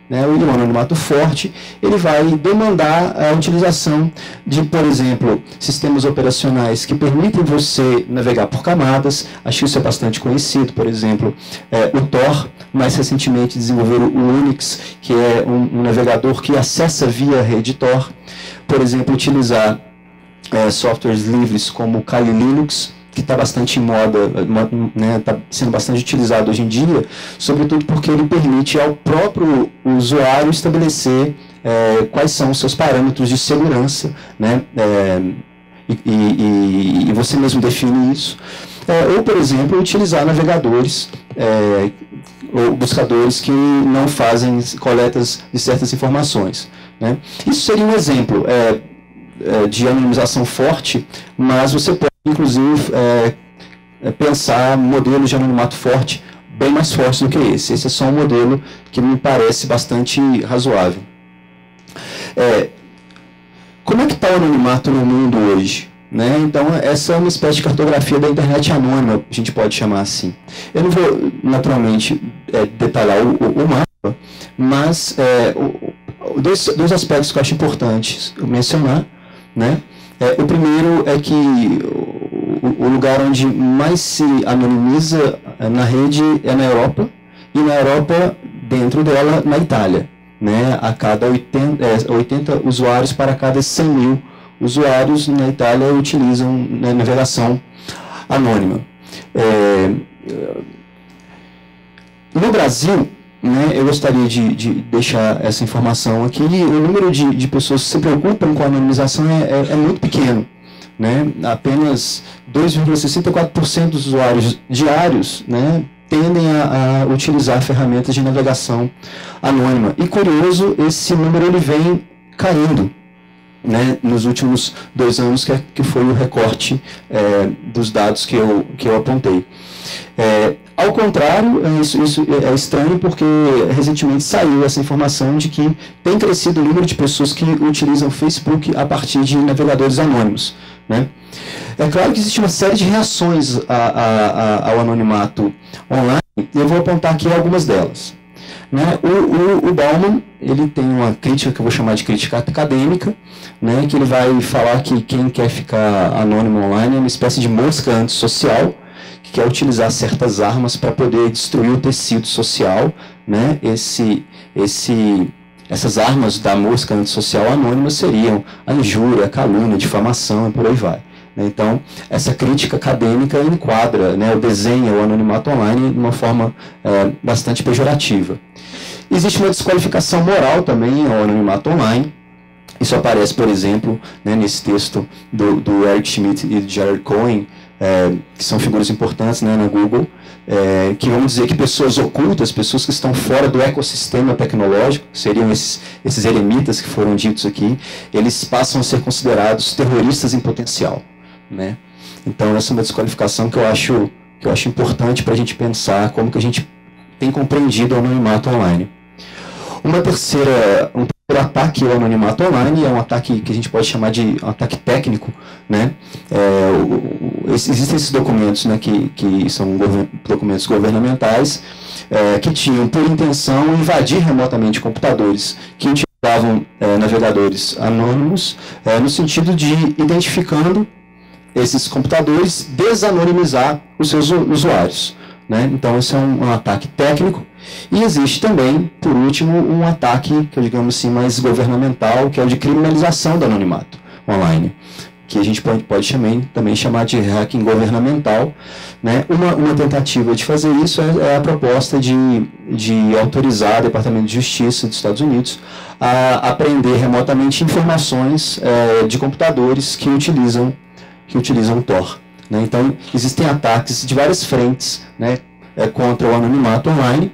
né, o anonimato forte, ele vai demandar a utilização de, por exemplo, sistemas operacionais que permitem você navegar por camadas. Acho que isso é bastante conhecido, por exemplo, é, o Tor, mais recentemente desenvolveram o Unix, que é um, um navegador que acessa via rede Tor. Por exemplo, utilizar é, softwares livres como o Kali Linux, que está bastante em moda, né, está sendo bastante utilizado hoje em dia, sobretudo porque ele permite ao próprio usuário estabelecer é, quais são os seus parâmetros de segurança, né, é, e, e, e você mesmo define isso. É, ou, por exemplo, utilizar navegadores é, ou buscadores que não fazem coletas de certas informações, né. Isso seria um exemplo é, é, de anonimização forte, mas você pode inclusive, é, é pensar modelos de anonimato forte, bem mais fortes do que esse. Esse é só um modelo que me parece bastante razoável. É, como é que está o anonimato no mundo hoje? Né? Então, essa é uma espécie de cartografia da internet anônima, a gente pode chamar assim. Eu não vou, naturalmente, é, detalhar o, o, o mapa, mas é, o, dois, dois aspectos que eu acho importantes mencionar, né? É, o primeiro é que o, o lugar onde mais se anonimiza na rede é na Europa, e na Europa, dentro dela, na Itália. Né? A cada oitenta, é, oitenta usuários para cada cem mil usuários na Itália utilizam, né, navegação anônima. É, no Brasil, né, eu gostaria de, de deixar essa informação aqui. O número de, de pessoas que se preocupam com a anonimização é, é, é muito pequeno. Né? Apenas dois vírgula sessenta e quatro por cento dos usuários diários, né, tendem a, a utilizar ferramentas de navegação anônima. E, curioso, esse número ele vem caindo, né, nos últimos dois anos, que, é, que foi o recorte é, dos dados que eu, que eu apontei. É, ao contrário, isso, isso é estranho porque recentemente saiu essa informação de que tem crescido o número de pessoas que utilizam o Facebook a partir de navegadores anônimos. Né? É claro que existe uma série de reações a, a, a, ao anonimato online, e eu vou apontar aqui algumas delas. Né? O, o, o Bauman, ele tem uma crítica que eu vou chamar de crítica acadêmica, né, que ele vai falar que quem quer ficar anônimo online é uma espécie de mosca antissocial, que quer utilizar certas armas para poder destruir o tecido social. Né? Esse, esse, essas armas da mosca antissocial anônima seriam a injúria, a calúnia, a difamação e por aí vai. Então, essa crítica acadêmica enquadra, né, o desenha o anonimato online de uma forma é, bastante pejorativa. Existe uma desqualificação moral também ao anonimato online. Isso aparece, por exemplo, né, nesse texto do, do Eric Schmidt e do Jared Cohen, é, que são figuras importantes, né, na Google, é, que vão dizer que pessoas ocultas, pessoas que estão fora do ecossistema tecnológico, seriam esses, esses eremitas que foram ditos aqui, eles passam a ser considerados terroristas em potencial. Né? Então, essa é uma desqualificação que eu acho, que eu acho importante para a gente pensar como que a gente tem compreendido o anonimato online. Uma terceira, um terceiro ataque ao anonimato online é um ataque que a gente pode chamar de um ataque técnico. Né? É, o, o, existem esses documentos, né, que, que são govern, documentos governamentais é, que tinham por intenção invadir remotamente computadores que utilizavam é, navegadores anônimos é, no sentido de, identificando esses computadores, desanonimizar os seus usuários. Né? Então, esse é um, um ataque técnico. E existe também, por último, um ataque, que eu digamos assim, mais governamental, que é o de criminalização do anonimato online, que a gente pode, pode chamar, também chamar de hacking governamental. Né? Uma, uma tentativa de fazer isso é, é a proposta de, de autorizar o Departamento de Justiça dos Estados Unidos a apreender remotamente informações é, de computadores que utilizam que utilizam o Tor. Né? Então, existem ataques de várias frentes, né, é, contra o anonimato online,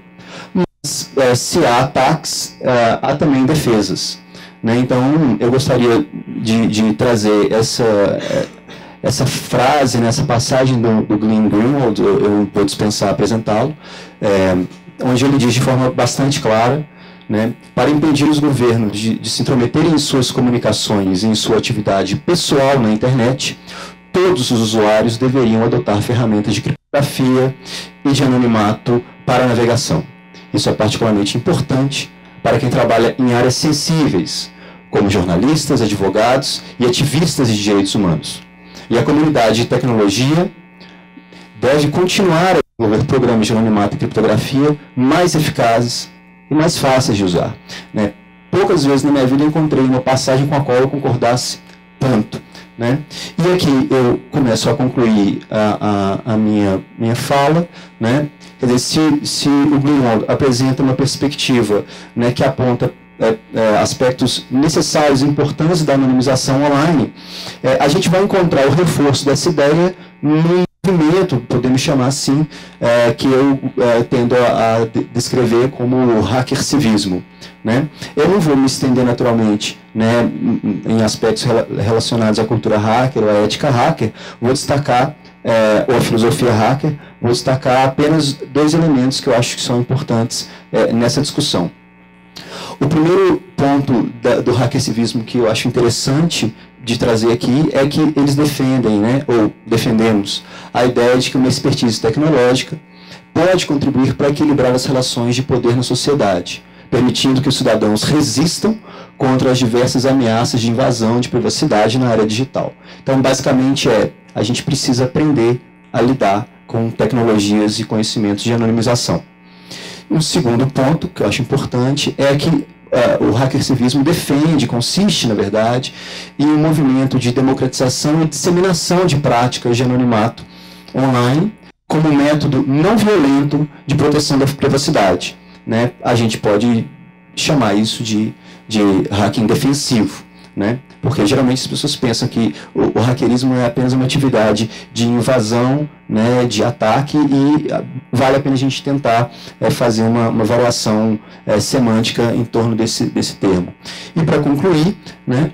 mas é, se há ataques, é, há também defesas. Né? Então, eu gostaria de, de trazer essa, é, essa frase, né, essa passagem do, do Glenn Greenwald, eu, eu vou dispensar apresentá-lo, é, onde ele diz de forma bastante clara, né, para impedir os governos de, de se intrometerem em suas comunicações e em sua atividade pessoal na internet, todos os usuários deveriam adotar ferramentas de criptografia e de anonimato para a navegação. Isso é particularmente importante para quem trabalha em áreas sensíveis, como jornalistas, advogados e ativistas de direitos humanos. E a comunidade de tecnologia deve continuar a desenvolver programas de anonimato e criptografia mais eficazes e mais fáceis de usar, né? Poucas vezes na minha vida eu encontrei uma passagem com a qual eu concordasse tanto, né? E aqui eu começo a concluir a, a, a minha, minha fala, né? Quer dizer, se, se o Greenwald apresenta uma perspectiva, né, que aponta é, é, aspectos necessários e importantes da anonimização online, é, a gente vai encontrar o reforço dessa ideia no movimento, podemos chamar assim, é, que eu é, tendo a, a descrever como o hacker-civismo, né? Eu não vou me estender naturalmente, né, em aspectos relacionados à cultura hacker ou à ética hacker, vou destacar, é, ou a filosofia hacker, vou destacar apenas dois elementos que eu acho que são importantes é, nessa discussão. O primeiro ponto da, do hacker-civismo que eu acho interessante de trazer aqui é que eles defendem, né, ou defendemos, a ideia de que uma expertise tecnológica pode contribuir para equilibrar as relações de poder na sociedade, permitindo que os cidadãos resistam contra as diversas ameaças de invasão de privacidade na área digital. Então, basicamente, é, a gente precisa aprender a lidar com tecnologias e conhecimentos de anonimização. Um segundo ponto, que eu acho importante, é que uh, o hacker-civismo defende, consiste, na verdade, em um movimento de democratização e disseminação de práticas de anonimato online como um método não violento de proteção da privacidade, né? A gente pode chamar isso de, de hacking defensivo, né? Porque geralmente as pessoas pensam que o, o hackerismo é apenas uma atividade de invasão, né, de ataque, e vale a pena a gente tentar é, fazer uma, uma variação é, semântica em torno desse, desse termo. E para concluir, né,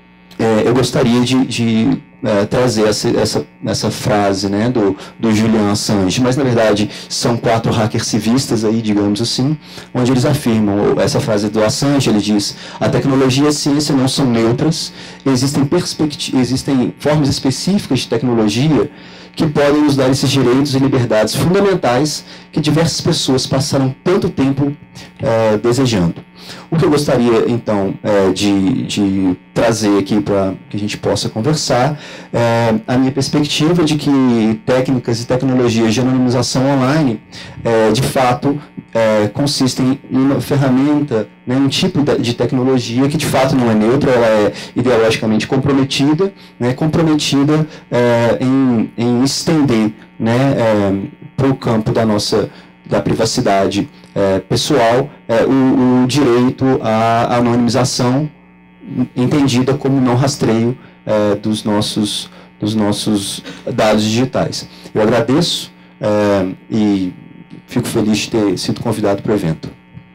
é, eu gostaria de, de é, trazer essa, essa, essa frase, né, do, do Julian Assange, mas na verdade são quatro hackers civistas aí, digamos assim, onde eles afirmam, essa frase do Assange, ele diz: a tecnologia e a ciência não são neutras, existem, existem formas específicas de tecnologia que podem nos dar esses direitos e liberdades fundamentais que diversas pessoas passaram tanto tempo é, desejando. O que eu gostaria, então, é, de, de trazer aqui para que a gente possa conversar é a minha perspectiva de que técnicas e tecnologias de anonimização online, é, de fato, é, consistem em uma ferramenta, né, um tipo de tecnologia que, de fato, não é neutra, ela é ideologicamente comprometida, né, comprometida é, em, em estender, né, é, para o campo da nossa da privacidade é, pessoal, é, o, o direito à anonimização, entendida como não rastreio é, dos, nossos, dos nossos dados digitais. Eu agradeço é, e fico feliz de ter sido convidado para o evento.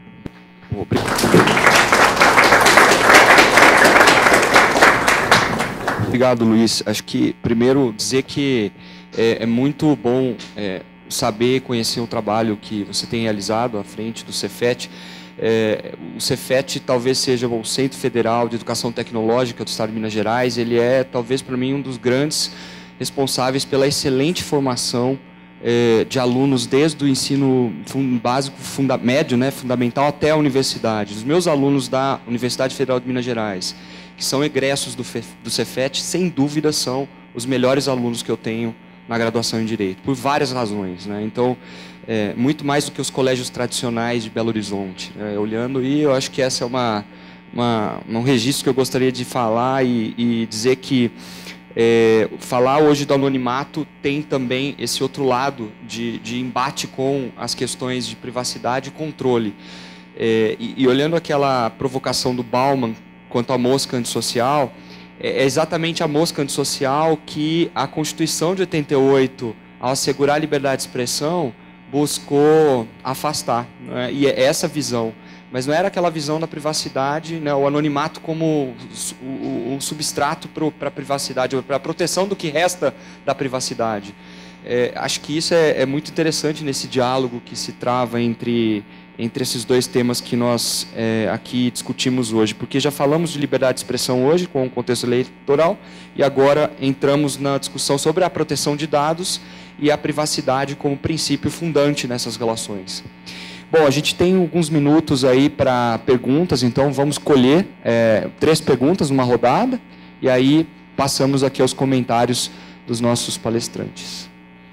Obrigado, Luiz. Acho que, primeiro, dizer que é, é muito bom é, saber, conhecer o trabalho que você tem realizado à frente do Cefet. É, o Cefet talvez seja o Centro Federal de Educação Tecnológica do Estado de Minas Gerais. Ele é, talvez, para mim, um dos grandes responsáveis pela excelente formação é, de alunos desde o ensino básico, funda, médio, né, fundamental, até a universidade. Os meus alunos da Universidade Federal de Minas Gerais, que são egressos do, do Cefet, sem dúvida são os melhores alunos que eu tenho na graduação em Direito, por várias razões, né? Então, é, muito mais do que os colégios tradicionais de Belo Horizonte, né? Olhando, e eu acho que essa é uma, uma, um registro que eu gostaria de falar e, e dizer que é, falar hoje do anonimato tem também esse outro lado de, de embate com as questões de privacidade e controle. É, e, e olhando aquela provocação do Bauman quanto à mosca antissocial, é exatamente a mosca antissocial que a Constituição de oitenta e oito, ao assegurar a liberdade de expressão, buscou afastar, né? E é essa visão. Mas não era aquela visão da privacidade, né? O anonimato como um substrato para a privacidade, para a proteção do que resta da privacidade. É, acho que isso é, é muito interessante nesse diálogo que se trava entre... entre esses dois temas que nós é, aqui discutimos hoje, porque já falamos de liberdade de expressão hoje, com o contexto eleitoral, e agora entramos na discussão sobre a proteção de dados e a privacidade como princípio fundante nessas relações. Bom, a gente tem alguns minutos aí para perguntas, então vamos escolher é, três perguntas numa rodada e aí passamos aqui aos comentários dos nossos palestrantes.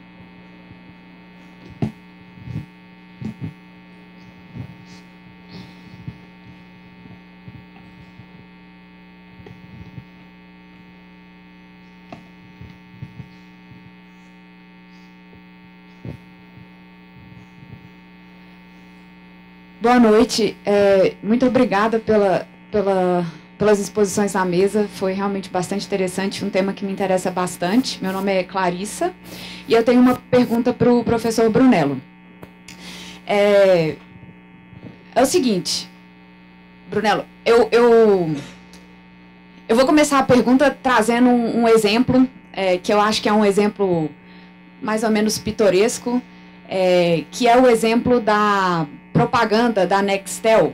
Boa noite, é, muito obrigada pela, pela, pelas exposições na mesa, foi realmente bastante interessante, um tema que me interessa bastante. Meu nome é Clarissa e eu tenho uma pergunta para o professor Brunello. É, é o seguinte, Brunello, eu, eu, eu vou começar a pergunta trazendo um, um exemplo, é, que eu acho que é um exemplo mais ou menos pitoresco, é, que é o exemplo da propaganda da Nextel,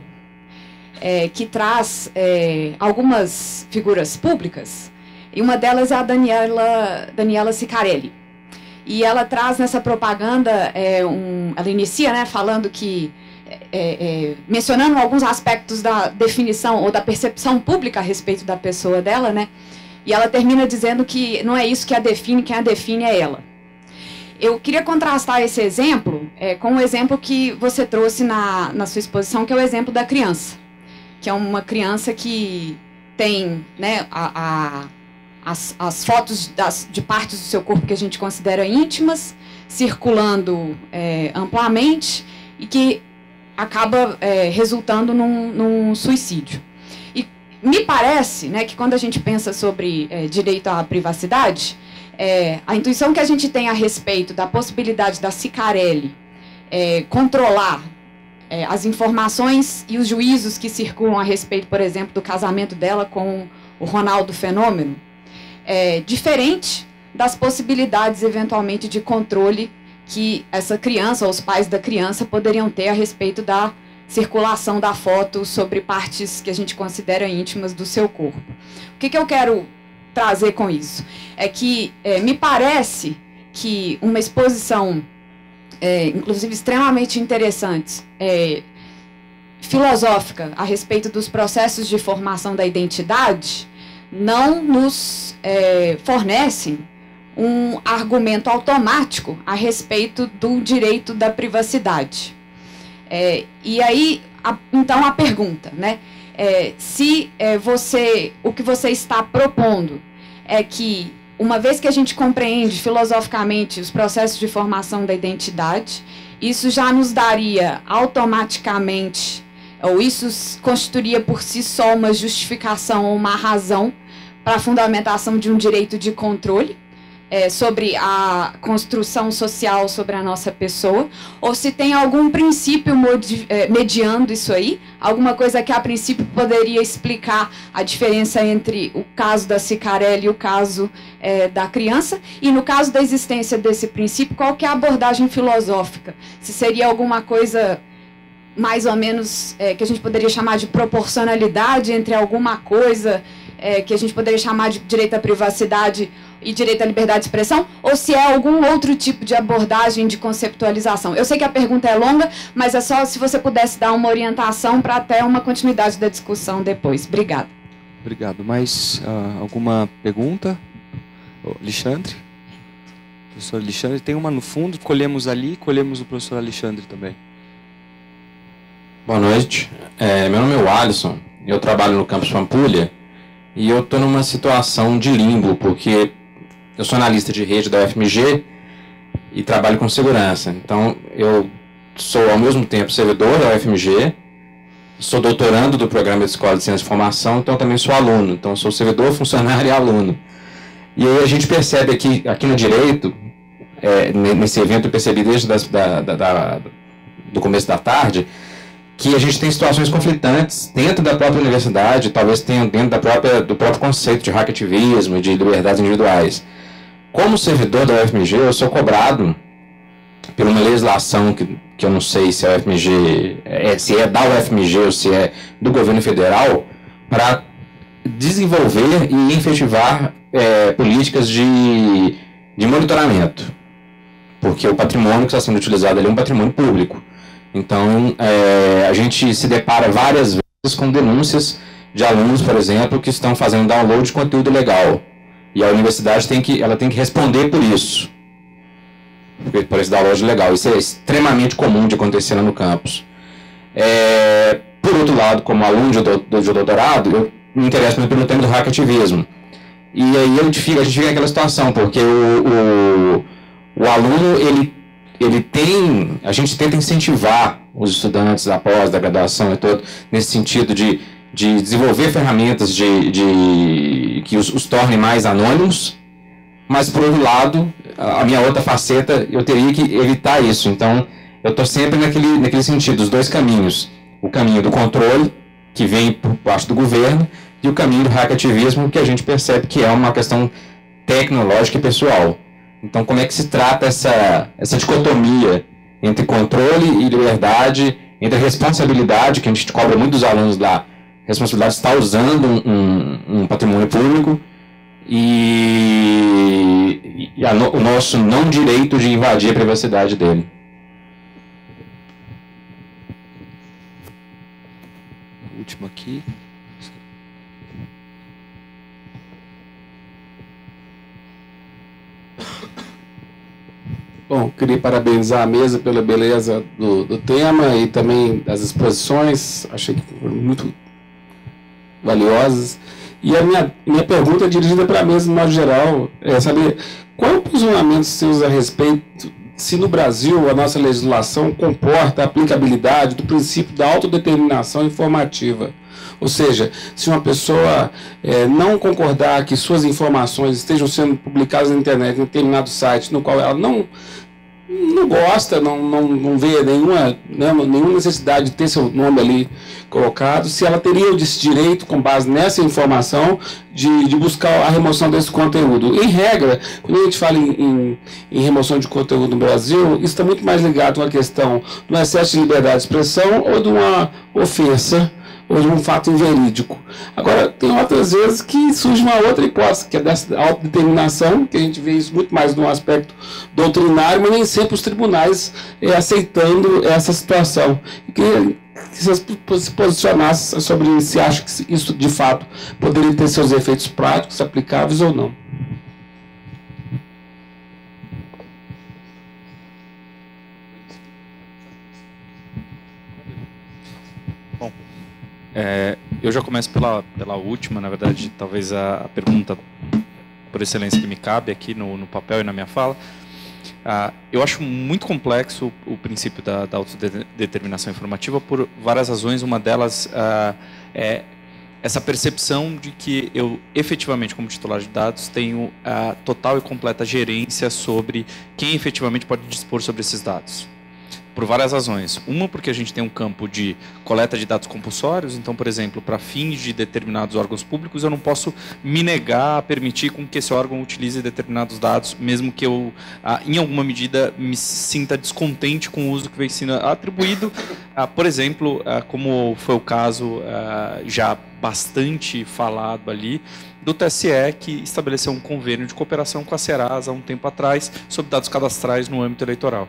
é, que traz é, algumas figuras públicas, e uma delas é a Daniela, Daniela Sicarelli. E ela traz nessa propaganda, é, um, ela inicia, né, falando que, é, é, mencionando alguns aspectos da definição ou da percepção pública a respeito da pessoa dela, né, e ela termina dizendo que não é isso que a define, quem a define é ela. Eu queria contrastar esse exemplo é, com o exemplo que você trouxe na, na sua exposição, que é o exemplo da criança. Que é uma criança que tem, né, a, a, as, as fotos das, de partes do seu corpo que a gente considera íntimas, circulando é, amplamente e que acaba é, resultando num, num suicídio. E me parece, né, que quando a gente pensa sobre é, direito à privacidade, É, a intuição que a gente tem a respeito da possibilidade da Sicarelli é, controlar é, as informações e os juízos que circulam a respeito, por exemplo, do casamento dela com o Ronaldo Fenômeno, é diferente das possibilidades, eventualmente, de controle que essa criança ou os pais da criança poderiam ter a respeito da circulação da foto sobre partes que a gente considera íntimas do seu corpo. O que, que eu quero trazer com isso? É que é, me parece que uma exposição, é, inclusive extremamente interessante, é, filosófica, a respeito dos processos de formação da identidade, não nos é, fornecem um argumento automático a respeito do direito da privacidade. É, e aí, a, então, a pergunta, né? É, se é, você, o que você está propondo é que, uma vez que a gente compreende filosoficamente os processos de formação da identidade, isso já nos daria automaticamente, ou isso constituiria por si só uma justificação ou uma razão para a fundamentação de um direito de controle é, sobre a construção social sobre a nossa pessoa, ou se tem algum princípio mediando isso aí, alguma coisa que a princípio poderia explicar a diferença entre o caso da Sicarelli e o caso é, da criança, e no caso da existência desse princípio, qual que é a abordagem filosófica? Se seria alguma coisa mais ou menos é, que a gente poderia chamar de proporcionalidade entre alguma coisa é, que a gente poderia chamar de direito à privacidade e direito à liberdade de expressão, ou se é algum outro tipo de abordagem de conceptualização. Eu sei que a pergunta é longa, mas é só se você pudesse dar uma orientação para até uma continuidade da discussão depois. Obrigada.
Obrigado. Mais uh, alguma pergunta? Oh, Alexandre? Professor Alexandre, tem uma no fundo, colhemos ali, colhemos o professor Alexandre também.
Boa noite. É, meu nome é o Alisson, eu trabalho no campus Pampulha e eu estou numa situação de limbo, porque eu sou analista de rede da U F M G e trabalho com segurança. Então, eu sou, ao mesmo tempo, servidor da U F M G, sou doutorando do programa de Escola de Ciência e Formação, então também sou aluno. Então, sou servidor, funcionário e aluno. E aí a gente percebe aqui, aqui no direito, é, nesse evento eu percebi desde das, da, da, da, do começo da tarde, que a gente tem situações conflitantes dentro da própria universidade, talvez tenham dentro da própria, do próprio conceito de hackativismo e de liberdades individuais. Como servidor da U F M G, eu sou cobrado por uma legislação que, que eu não sei se, a U F M G, é, se é da U F M G ou se é do governo federal, para desenvolver e efetivar é, políticas de, de monitoramento. Porque o patrimônio que está sendo utilizado ali é um patrimônio público. Então, é, a gente se depara várias vezes com denúncias de alunos, por exemplo, que estão fazendo download de conteúdo ilegal. E a universidade tem que, ela tem que responder por isso, por esse download ilegal. Isso é extremamente comum de acontecer lá no campus. É, por outro lado, como aluno de, do, de doutorado, eu me interesso muito pelo tema do hackativismo. E aí a gente fica, a gente fica naquela situação, porque o, o, o aluno, ele, ele tem, a gente tenta incentivar os estudantes da pós, da graduação e todo, nesse sentido de, de desenvolver ferramentas de, de, que os, os tornem mais anônimos, mas por outro lado, a minha outra faceta, eu teria que evitar isso. Então, eu estou sempre naquele, naquele sentido, os dois caminhos. O caminho do controle, que vem por parte do governo, e o caminho do hackativismo, que a gente percebe que é uma questão tecnológica e pessoal. Então, como é que se trata essa, essa dicotomia entre controle e liberdade, entre a responsabilidade, que a gente cobra muito dos alunos lá, responsabilidade de estar usando um, um patrimônio público, e, e a no, o nosso não direito de invadir a privacidade dele.
Último aqui.
Bom, queria parabenizar a mesa pela beleza do, do tema e também das exposições. Achei que foram muito valiosas. E a minha, minha pergunta é dirigida para a mesa, de modo geral, é saber qual é o posicionamento seus a respeito, se no Brasil a nossa legislação comporta a aplicabilidade do princípio da autodeterminação informativa. Ou seja, se uma pessoa é, não concordar que suas informações estejam sendo publicadas na internet, em determinado site, no qual ela não, não gosta, não, não, não vê nenhuma, né, nenhuma necessidade de ter seu nome ali colocado, se ela teria o direito, com base nessa informação, de, de buscar a remoção desse conteúdo. Em regra, quando a gente fala em, em, em remoção de conteúdo no Brasil, isso está muito mais ligado com a questão do excesso de liberdade de expressão ou de uma ofensa, ou de um fato inverídico. Agora, tem outras vezes que surge uma outra hipótese, que é dessa autodeterminação, que a gente vê isso muito mais no aspecto doutrinário, mas nem sempre os tribunais é, aceitando essa situação. E que, que vocês se posicionassem sobre se acha que isso, de fato, poderia ter seus efeitos práticos, aplicáveis ou não.
É, eu já começo pela, pela última, na verdade, talvez a, a pergunta por excelência que me cabe aqui no, no papel e na minha fala. Ah, eu acho muito complexo o, o princípio da, da autodeterminação informativa por várias razões. Uma delas ah, é essa percepção de que eu, efetivamente, como titular de dados, tenho a total e completa gerência sobre quem efetivamente pode dispor sobre esses dados. Por várias razões. Uma, porque a gente tem um campo de coleta de dados compulsórios, então, por exemplo, para fins de determinados órgãos públicos, eu não posso me negar a permitir com que esse órgão utilize determinados dados, mesmo que eu, em alguma medida, me sinta descontente com o uso que vem sendo atribuído, por exemplo, como foi o caso já bastante falado ali, do T S E, que estabeleceu um convênio de cooperação com a Serasa há um tempo atrás, sobre dados cadastrais no âmbito eleitoral.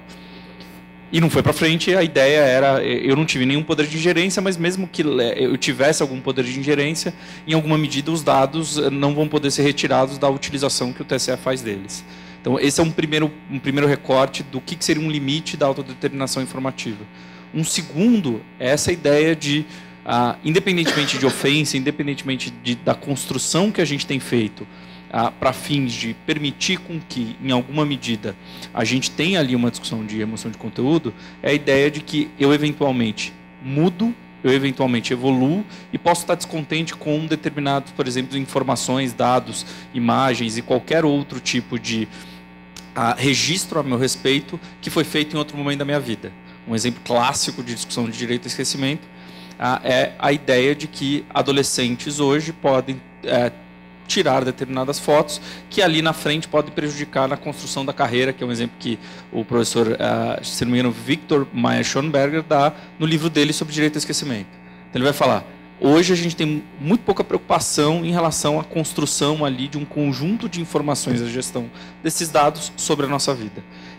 E não foi para frente, a ideia era, eu não tive nenhum poder de ingerência, mas mesmo que eu tivesse algum poder de ingerência, em alguma medida os dados não vão poder ser retirados da utilização que o T S E faz deles. Então esse é um primeiro, um primeiro recorte do que seria um limite da autodeterminação informativa. Um segundo é essa ideia de, ah, independentemente de ofensa, independentemente de, da construção que a gente tem feito, Ah, para fins de permitir com que, em alguma medida, a gente tenha ali uma discussão de remoção de conteúdo, é a ideia de que eu eventualmente mudo, eu eventualmente evoluo e posso estar descontente com determinados, por exemplo, informações, dados, imagens e qualquer outro tipo de ah, registro a meu respeito que foi feito em outro momento da minha vida. Um exemplo clássico de discussão de direito ao esquecimento ah, é a ideia de que adolescentes hoje podem é, tirar determinadas fotos que ali na frente podem prejudicar na construção da carreira, que é um exemplo que o professor, uh, se não me engano, Victor Meyer Schonberger dá no livro dele sobre direito ao esquecimento. Então ele vai falar, hoje a gente tem muito pouca preocupação em relação à construção ali de um conjunto de informações, a gestão desses dados sobre a nossa vida.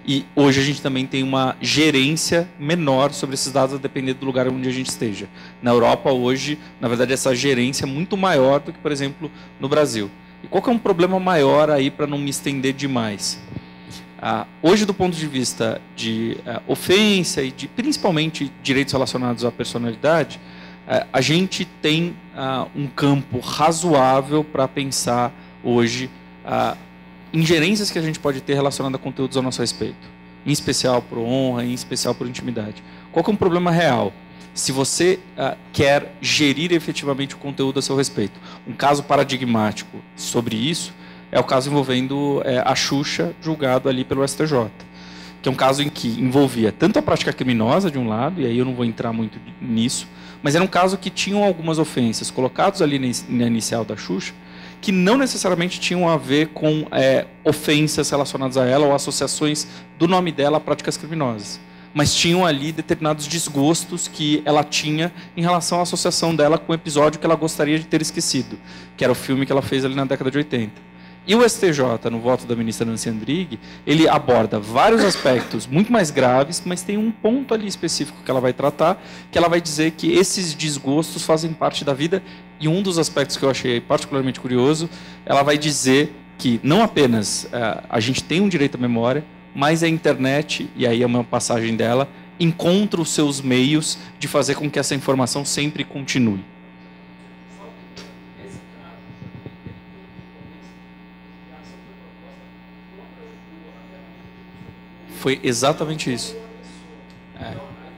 E hoje a gente também tem uma gerência menor sobre esses dados, a depender do lugar onde a gente esteja. Na Europa, hoje, na verdade, essa gerência é muito maior do que, por exemplo, no Brasil. E qual que é um problema maior aí, para não me estender demais? Ah, hoje, do ponto de vista de ah, ofensa e de, principalmente, direitos relacionados à personalidade, ah, a gente tem ah, um campo razoável para pensar hoje ah, ingerências que a gente pode ter relacionadas a conteúdos ao nosso respeito, em especial por honra, em especial por intimidade. Qual que é um problema real? Se você uh, quer gerir efetivamente o conteúdo a seu respeito. Um caso paradigmático sobre isso é o caso envolvendo é, a Xuxa, julgado ali pelo S T J, que é um caso em que envolvia tanto a prática criminosa de um lado, e aí eu não vou entrar muito nisso, mas era um caso que tinham algumas ofensas colocadas ali na inicial da Xuxa, que não necessariamente tinham a ver com é, ofensas relacionadas a ela ou associações do nome dela a práticas criminosas, mas tinham ali determinados desgostos que ela tinha em relação à associação dela com o episódio que ela gostaria de ter esquecido, que era o filme que ela fez ali na década de oitenta. E o S T J, no voto da ministra Nancy Andrighi, ele aborda vários aspectos muito mais graves, mas tem um ponto ali específico que ela vai tratar, que ela vai dizer que esses desgostos fazem parte da vida, e um dos aspectos que eu achei particularmente curioso, ela vai dizer que não apenas uh, a gente tem um direito à memória, mas a internet, e aí é uma passagem dela, encontra os seus meios de fazer com que essa informação sempre continue. Foi exatamente isso. É.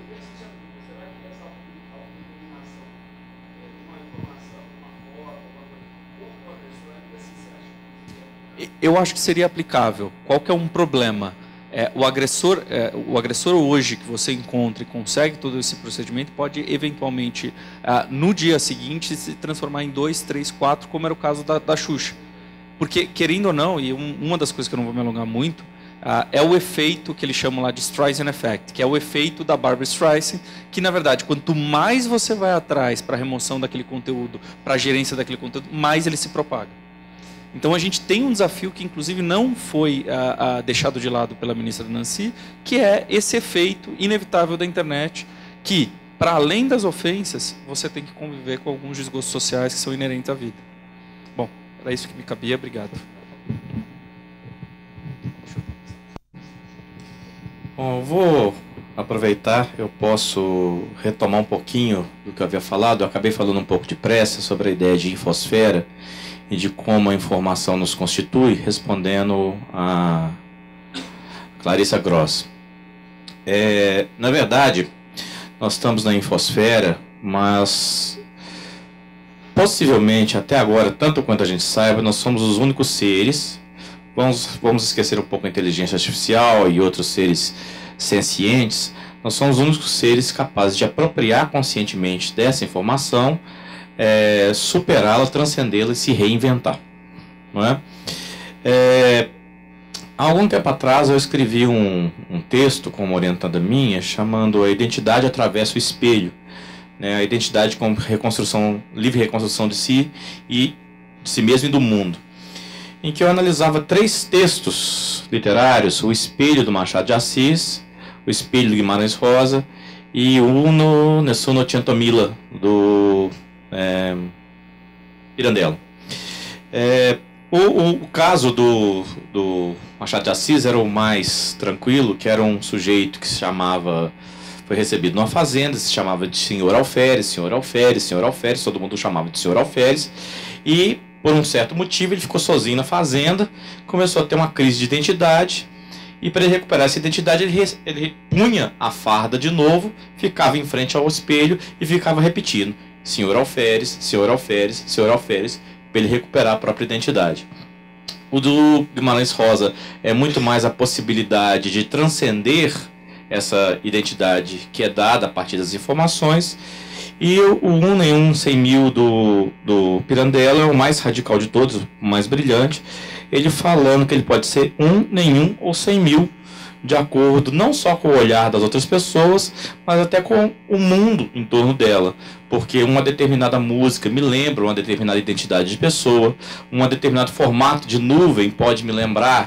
Eu acho que seria aplicável. Qual que é um problema? É, o agressor, é, o agressor hoje que você encontra e consegue todo esse procedimento pode eventualmente, ah, no dia seguinte, se transformar em dois, três, quatro, como era o caso da, da Xuxa. Porque, querendo ou não, e um, uma das coisas que eu não vou me alongar muito, Uh, é o efeito que eles chamam lá de Streisand Effect, que é o efeito da Barbra Streisand, que, na verdade, quanto mais você vai atrás para a remoção daquele conteúdo, para a gerência daquele conteúdo, mais ele se propaga. Então, a gente tem um desafio que, inclusive, não foi uh, uh, deixado de lado pela ministra Nancy, que é esse efeito inevitável da internet, que, para além das ofensas, você tem que conviver com alguns desgostos sociais que são inerentes à vida. Bom, era isso que me cabia. Obrigado.
Bom, eu vou aproveitar, eu posso retomar um pouquinho do que eu havia falado. Eu acabei falando um pouco depressa sobre a ideia de infosfera e de como a informação nos constitui, respondendo a Clarissa Gross. É, na verdade, nós estamos na infosfera, mas possivelmente, até agora, tanto quanto a gente saiba, nós somos os únicos seres. Vamos, vamos esquecer um pouco a inteligência artificial e outros seres sencientes. Nós somos os únicos seres capazes de apropriar conscientemente dessa informação, é, superá-la, transcendê-la e se reinventar. Não é? É, há algum tempo atrás eu escrevi um, um texto com uma orientada minha chamando A Identidade Atravessa o Espelho, né? A identidade como reconstrução, livre reconstrução de si e de si mesmo e do mundo, em que eu analisava três textos literários: O Espelho, do Machado de Assis, O Espelho, do Guimarães Rosa, e Uno Nessuno Centomila, do é, Pirandello. É, o, o caso do, do Machado de Assis era o mais tranquilo, que era um sujeito que se chamava, foi recebido numa fazenda, se chamava de Senhor Alferes, Senhor Alferes, Senhor Alferes, todo mundo chamava de Senhor Alferes, e por um certo motivo, ele ficou sozinho na fazenda, começou a ter uma crise de identidade, e para ele recuperar essa identidade, ele, ele punha a farda de novo, ficava em frente ao espelho e ficava repetindo: Senhor Alferes, Senhor Alferes, Senhor Alferes, para ele recuperar a própria identidade. O do Guimarães Rosa é muito mais a possibilidade de transcender essa identidade que é dada a partir das informações. E o um nem um cem mil do, do Pirandello é o mais radical de todos, o mais brilhante, ele falando que ele pode ser um, nenhum ou cem mil, de acordo não só com o olhar das outras pessoas, mas até com o mundo em torno dela. Porque uma determinada música me lembra uma determinada identidade de pessoa, um determinado formato de nuvem pode me lembrar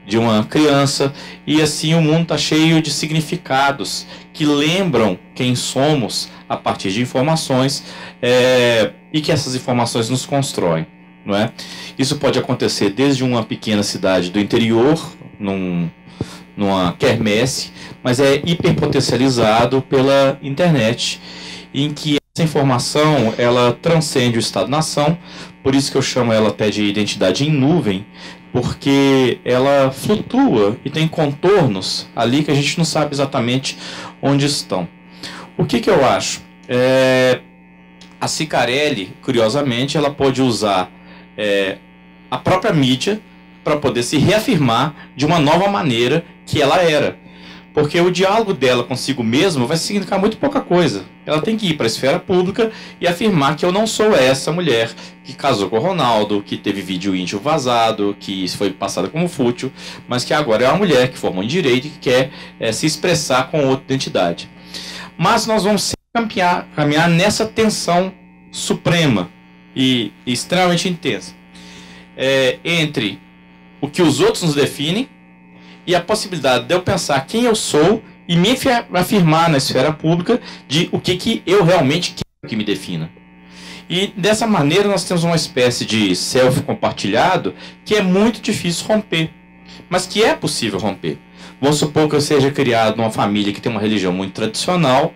de uma criança, e assim o mundo está cheio de significados que lembram quem somos a partir de informações, é, e que essas informações nos constroem, não é? Isso pode acontecer desde uma pequena cidade do interior, num, numa quermesse, mas é hiperpotencializado pela internet, em que essa informação ela transcende o Estado-nação. Por isso que eu chamo ela até de identidade em nuvem, porque ela flutua e tem contornos ali que a gente não sabe exatamente onde estão. O que que eu acho? É, a Cicarelli, curiosamente, ela pode usar é, a própria mídia para poder se reafirmar de uma nova maneira que ela era. Porque o diálogo dela consigo mesma vai significar muito pouca coisa. Ela tem que ir para a esfera pública e afirmar que eu não sou essa mulher que casou com o Ronaldo, que teve vídeo íntimo vazado, que foi passada como fútil, mas que agora é uma mulher que formou em direito e que quer é, se expressar com outra identidade. Mas nós vamos sempre caminhar, caminhar nessa tensão suprema e, e extremamente intensa é, entre o que os outros nos definem e a possibilidade de eu pensar quem eu sou e me afirmar na esfera pública de o que, que eu realmente quero que me defina. E dessa maneira nós temos uma espécie de self compartilhado que é muito difícil romper, mas que é possível romper. Vamos supor que eu seja criado numa família que tem uma religião muito tradicional,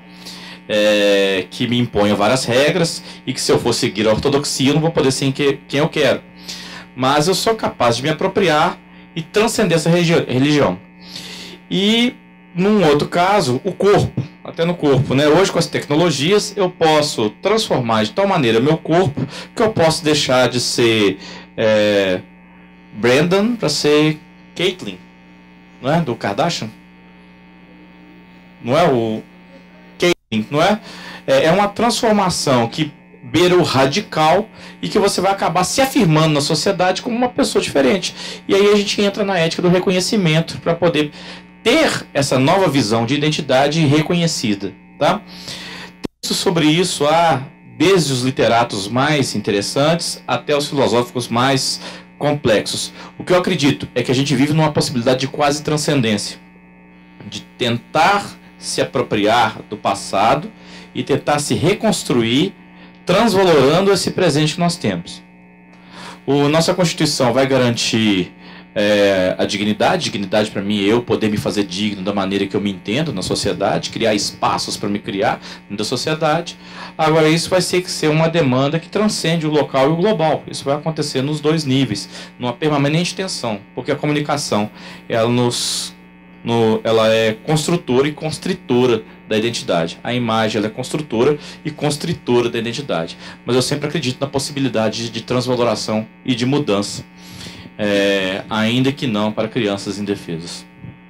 é, que me imponha várias regras, e que se eu for seguir a ortodoxia eu não vou poder ser quem eu quero. Mas eu sou capaz de me apropriar e transcender essa religião. E, num outro caso, o corpo, até no corpo, né? Hoje, com as tecnologias, eu posso transformar de tal maneira meu corpo que eu posso deixar de ser é, Brandon para ser Caitlyn, não é? Do Kardashian. Não é o Caitlyn, não é? É, é uma transformação que beira o radical e que você vai acabar se afirmando na sociedade como uma pessoa diferente. E aí a gente entra na ética do reconhecimento para poder ter essa nova visão de identidade reconhecida, tá? Textos sobre isso há desde os literatos mais interessantes até os filosóficos mais complexos. O que eu acredito é que a gente vive numa possibilidade de quase transcendência, de tentar se apropriar do passado e tentar se reconstruir, transvalorando esse presente que nós temos. O, nossa Constituição vai garantir é, a dignidade, dignidade para mim, eu poder me fazer digno da maneira que eu me entendo na sociedade, criar espaços para me criar da sociedade. Agora, isso vai ter que ser uma demanda que transcende o local e o global. Isso vai acontecer nos dois níveis, numa permanente tensão, porque a comunicação, ela, nos, no, ela é construtora e constritora da identidade. A imagem ela é construtora e constritora da identidade. Mas eu sempre acredito na possibilidade de transvaloração e de mudança, é, ainda que não para crianças indefesas.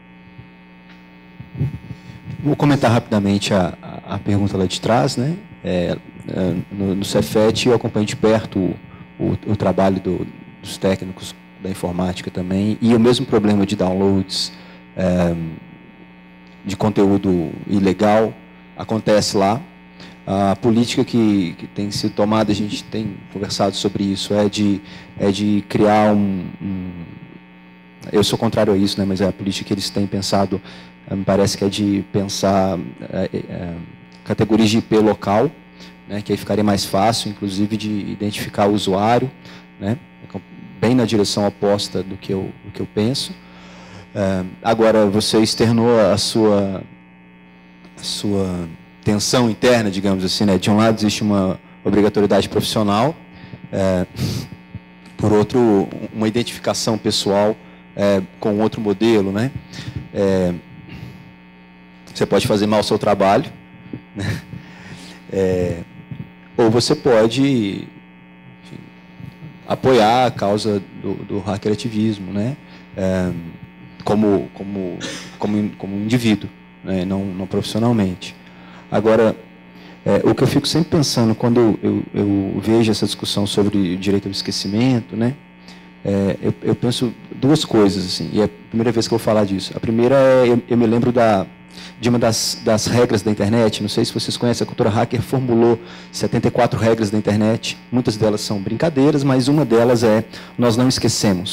Vou comentar rapidamente a, a, a pergunta lá de trás, né? É, no, no Cefet eu acompanho de perto o, o, o trabalho do, dos técnicos da informática também, e o mesmo problema de downloads é, de conteúdo ilegal acontece lá. A política que, que tem sido tomada, a gente tem conversado sobre isso, é de, é de criar um, um... Eu sou contrário a isso, né, mas é a política que eles têm pensado, me parece que é de pensar é, é, categorias de I P local, né, que aí ficaria mais fácil, inclusive, de identificar o usuário, né, bem na direção oposta do que eu, do que eu penso. É, agora, você externou a sua, a sua tensão interna, digamos assim, né? De um lado existe uma obrigatoriedade profissional, é, por outro, uma identificação pessoal é, com outro modelo, né? É, você pode fazer mal o seu trabalho, né? É, ou você pode, enfim, apoiar a causa do, do hackerativismo, né? É, como, como, como, como indivíduo, né? não, não profissionalmente. Agora, é, o que eu fico sempre pensando quando eu, eu, eu vejo essa discussão sobre o direito ao esquecimento, né? É, eu, eu penso duas coisas, assim, e é a primeira vez que eu vou falar disso. A primeira é, eu, eu me lembro da, de uma das, das regras da internet, não sei se vocês conhecem, a cultura hacker formulou setenta e quatro regras da internet, muitas delas são brincadeiras, mas uma delas é, nós não esquecemos.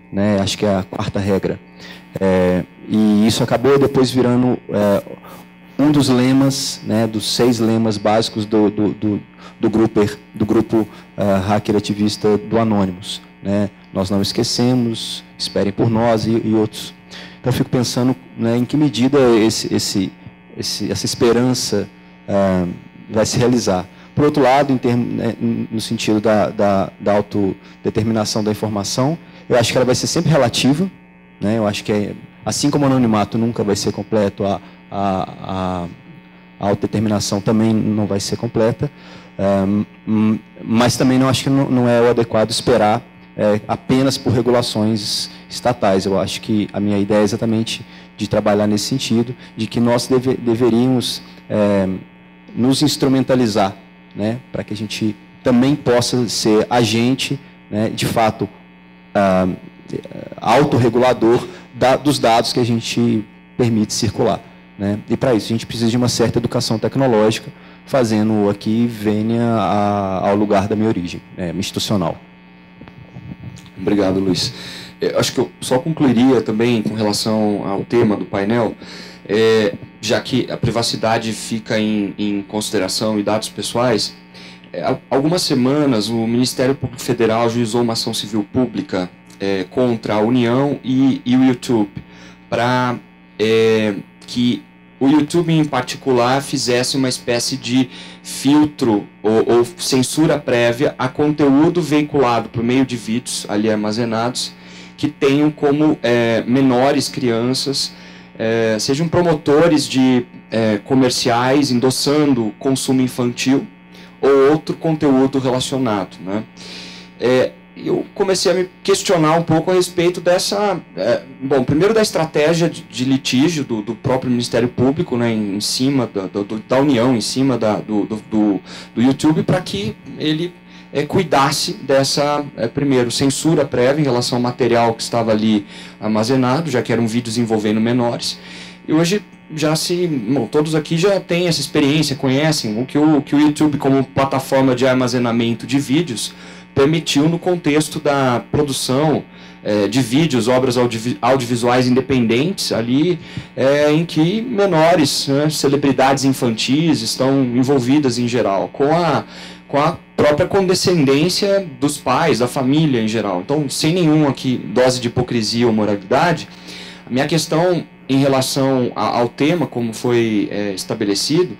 né? Acho que é a quarta regra. É, e isso acabou depois virando é, um dos lemas, né, dos seis lemas básicos do, do, do, do, grupo, do grupo uh, hacker ativista do Anonymous, né? Nós não esquecemos, esperem por nós e, e outros. Então eu fico pensando, né, em que medida esse, esse, esse, essa esperança uh, vai se realizar. Por outro lado, em termo, né, no sentido da, da, da autodeterminação da informação, eu acho que ela vai ser sempre relativa, né? Eu acho que, é, assim como o anonimato nunca vai ser completo, a, a, a, a autodeterminação também não vai ser completa, um, mas também não acho que não, não é o adequado esperar é, apenas por regulações estatais. Eu acho que a minha ideia é exatamente de trabalhar nesse sentido, de que nós deve, deveríamos é, nos instrumentalizar, né, para que a gente também possa ser agente, né, de fato, ah, autorregulador da, dos dados que a gente permite circular, né? E para isso a gente precisa de uma certa educação tecnológica, fazendo aqui venha a, ao lugar da minha origem, né, institucional.
Obrigado, Luiz. Eu acho que eu só concluiria também com relação ao tema do painel, é, já que a privacidade fica em, em consideração e dados pessoais. É, há algumas semanas o Ministério Público Federal ajuizou uma ação civil pública é, contra a União e, e o YouTube, para é, que o YouTube em particular fizesse uma espécie de filtro ou, ou censura prévia a conteúdo veiculado por meio de vídeos ali armazenados que tenham como é, menores crianças, é, sejam promotores de é, comerciais endossando consumo infantil ou outro conteúdo relacionado, né? É, eu comecei a me questionar um pouco a respeito dessa, é, bom, primeiro da estratégia de, de litígio do, do próprio Ministério Público, né, em, em cima da, do, da União, em cima da, do, do, do YouTube, para que ele é, cuidasse dessa, é, primeiro, censura prévia em relação ao material que estava ali armazenado, já que eram vídeos envolvendo menores. E hoje já se, bom, todos aqui já têm essa experiência, conhecem o que o, que o YouTube, como plataforma de armazenamento de vídeos, permitiu no contexto da produção é, de vídeos, obras audi audiovisuais independentes, ali é, em que menores, né, celebridades infantis estão envolvidas em geral, com a, com a própria condescendência dos pais, da família em geral. Então, sem nenhuma aqui dose de hipocrisia ou moralidade, a minha questão em relação a, ao tema, como foi é, estabelecido,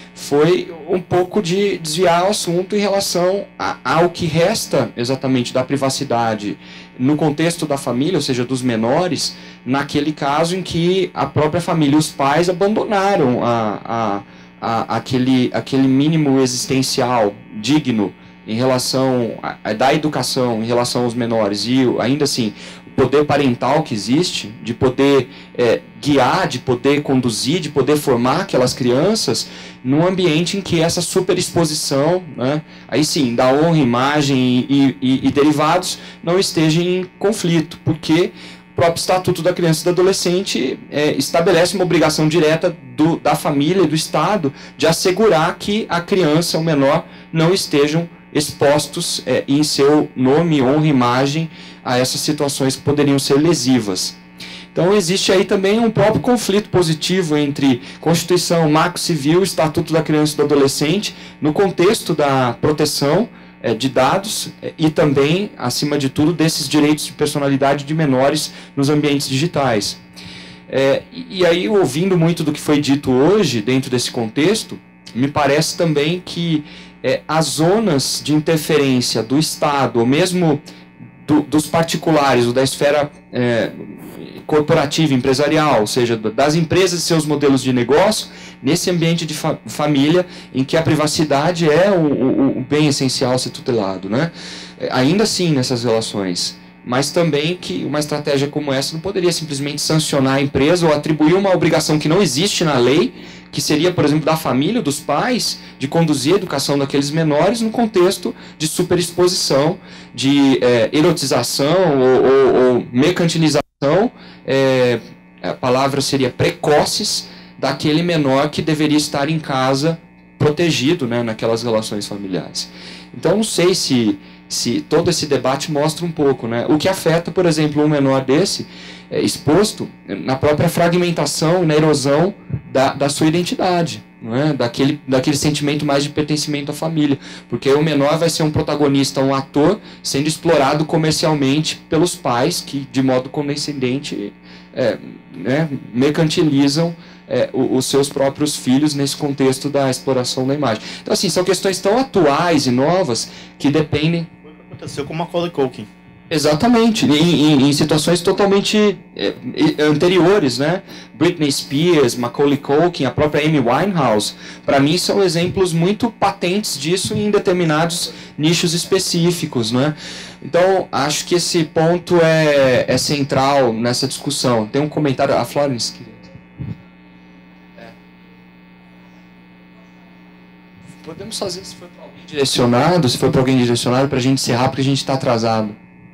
foi um pouco de desviar o assunto em relação a, ao que resta exatamente da privacidade no contexto da família, ou seja, dos menores, naquele caso em que a própria família, os pais, abandonaram a, a, a, aquele, aquele mínimo existencial digno em relação a, a, da educação, em relação aos menores, e ainda assim poder parental que existe, de poder é, guiar, de poder conduzir, de poder formar aquelas crianças num ambiente em que essa superexposição, né, aí sim, da honra, imagem e, e, e derivados não estejam em conflito, porque o próprio Estatuto da Criança e do Adolescente é, estabelece uma obrigação direta do, da família e do Estado de assegurar que a criança, o menor, não estejam expostos é, em seu nome, honra, imagem a essas situações que poderiam ser lesivas. Então existe aí também um próprio conflito positivo entre Constituição, Marco Civil, Estatuto da Criança e do Adolescente, no contexto da proteção é, de dados é, e também, acima de tudo, desses direitos de personalidade de menores nos ambientes digitais. É, e, e aí, ouvindo muito do que foi dito hoje, dentro desse contexto, me parece também que é, as zonas de interferência do Estado, ou mesmo do, dos particulares, ou da esfera é, corporativa, empresarial, ou seja, das empresas e seus modelos de negócio, nesse ambiente de fa família, em que a privacidade é o, o, o bem essencial a ser tutelado, né? Ainda assim, nessas relações. Mas também que uma estratégia como essa não poderia simplesmente sancionar a empresa ou atribuir uma obrigação que não existe na lei, que seria, por exemplo, da família, dos pais, de conduzir a educação daqueles menores no contexto de superexposição, de é, erotização ou, ou, ou mercantilização, é, a palavra seria precoces, daquele menor que deveria estar em casa protegido, né, naquelas relações familiares. Então, não sei se se todo esse debate mostra um pouco, né? O que afeta, por exemplo, um menor desse é, exposto na própria fragmentação, na erosão da, da sua identidade, não é? daquele, daquele sentimento mais de pertencimento à família, porque o menor vai ser um protagonista, um ator sendo explorado comercialmente pelos pais que, de modo condescendente, é, né, mercantilizam É, os seus próprios filhos nesse contexto da exploração da imagem. Então, assim, são questões tão atuais e novas que dependem...
Foi o que aconteceu com Macaulay Culkin.
Exatamente, em, em, em situações totalmente é, anteriores, né? Britney Spears, Macaulay Culkin, a própria Amy Winehouse, para mim são exemplos muito patentes disso em determinados nichos específicos, né? Então, acho que esse ponto é, é central nessa discussão. Tem um comentário, a Florence... Podemos fazer se for para alguém direcionado, se for para alguém direcionado, para a gente encerrar, porque a gente está atrasado.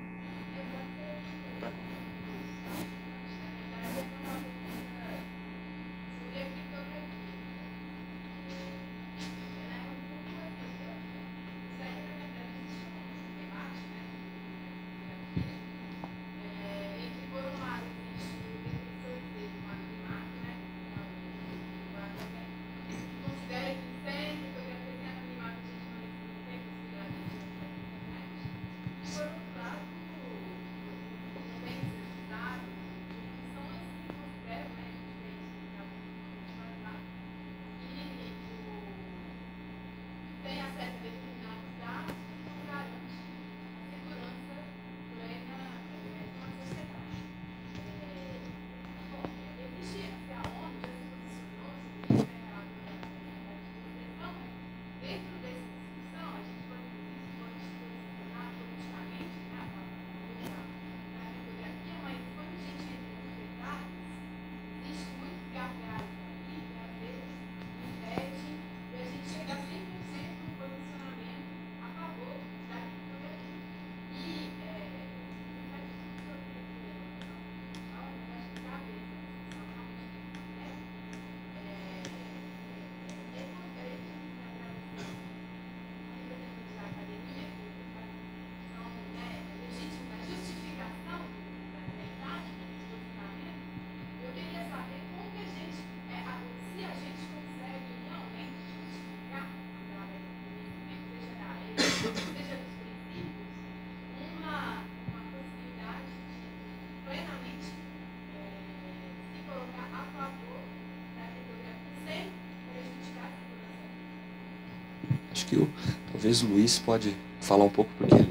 Acho que o, talvez o Luiz pode falar um pouco, porque...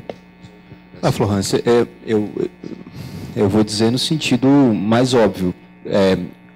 Ah, Florence, é, eu, eu vou dizer no sentido mais óbvio. É,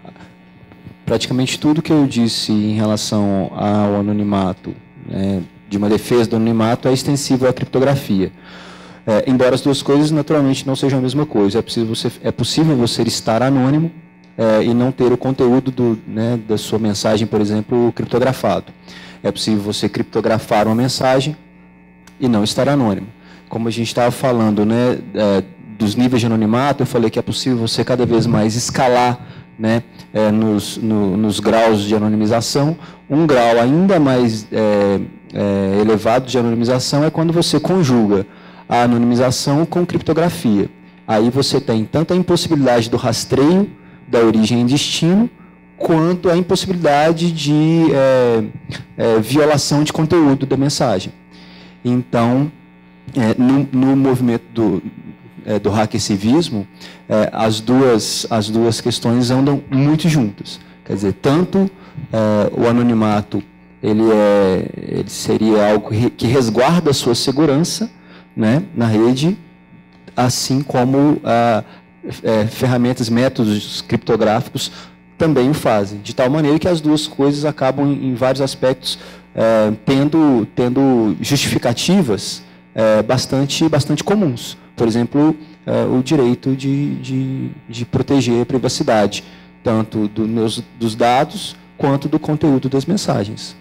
praticamente tudo que eu disse em relação ao anonimato, né, de uma defesa do anonimato, é extensivo à criptografia. É, embora as duas coisas, naturalmente, não sejam a mesma coisa. É possível você, é possível você estar anônimo é, e não ter o conteúdo do, né, da sua mensagem, por exemplo, criptografado. É possível você criptografar uma mensagem e não estar anônimo. Como a gente estava falando, né, é, dos níveis de anonimato, eu falei que é possível você cada vez mais escalar, né, é, nos, no, nos graus de anonimização. Um grau ainda mais é, é, elevado de anonimização é quando você conjuga a anonimização com criptografia. Aí você tem tanto a impossibilidade do rastreio da origem e destino, quanto a impossibilidade de é, é, violação de conteúdo da mensagem. Então, é, no, no movimento do, é, do hacker-civismo, é, as, duas, as duas questões andam muito juntas. Quer dizer, tanto é, o anonimato ele, é, ele seria algo que resguarda a sua segurança, né, na rede, assim como a, é, ferramentas, métodos criptográficos também o fazem, de tal maneira que as duas coisas acabam, em, em vários aspectos, é, tendo, tendo justificativas é, bastante, bastante comuns. Por exemplo, é, o direito de, de, de proteger a privacidade, tanto do meus, dos dados, quanto do conteúdo das mensagens.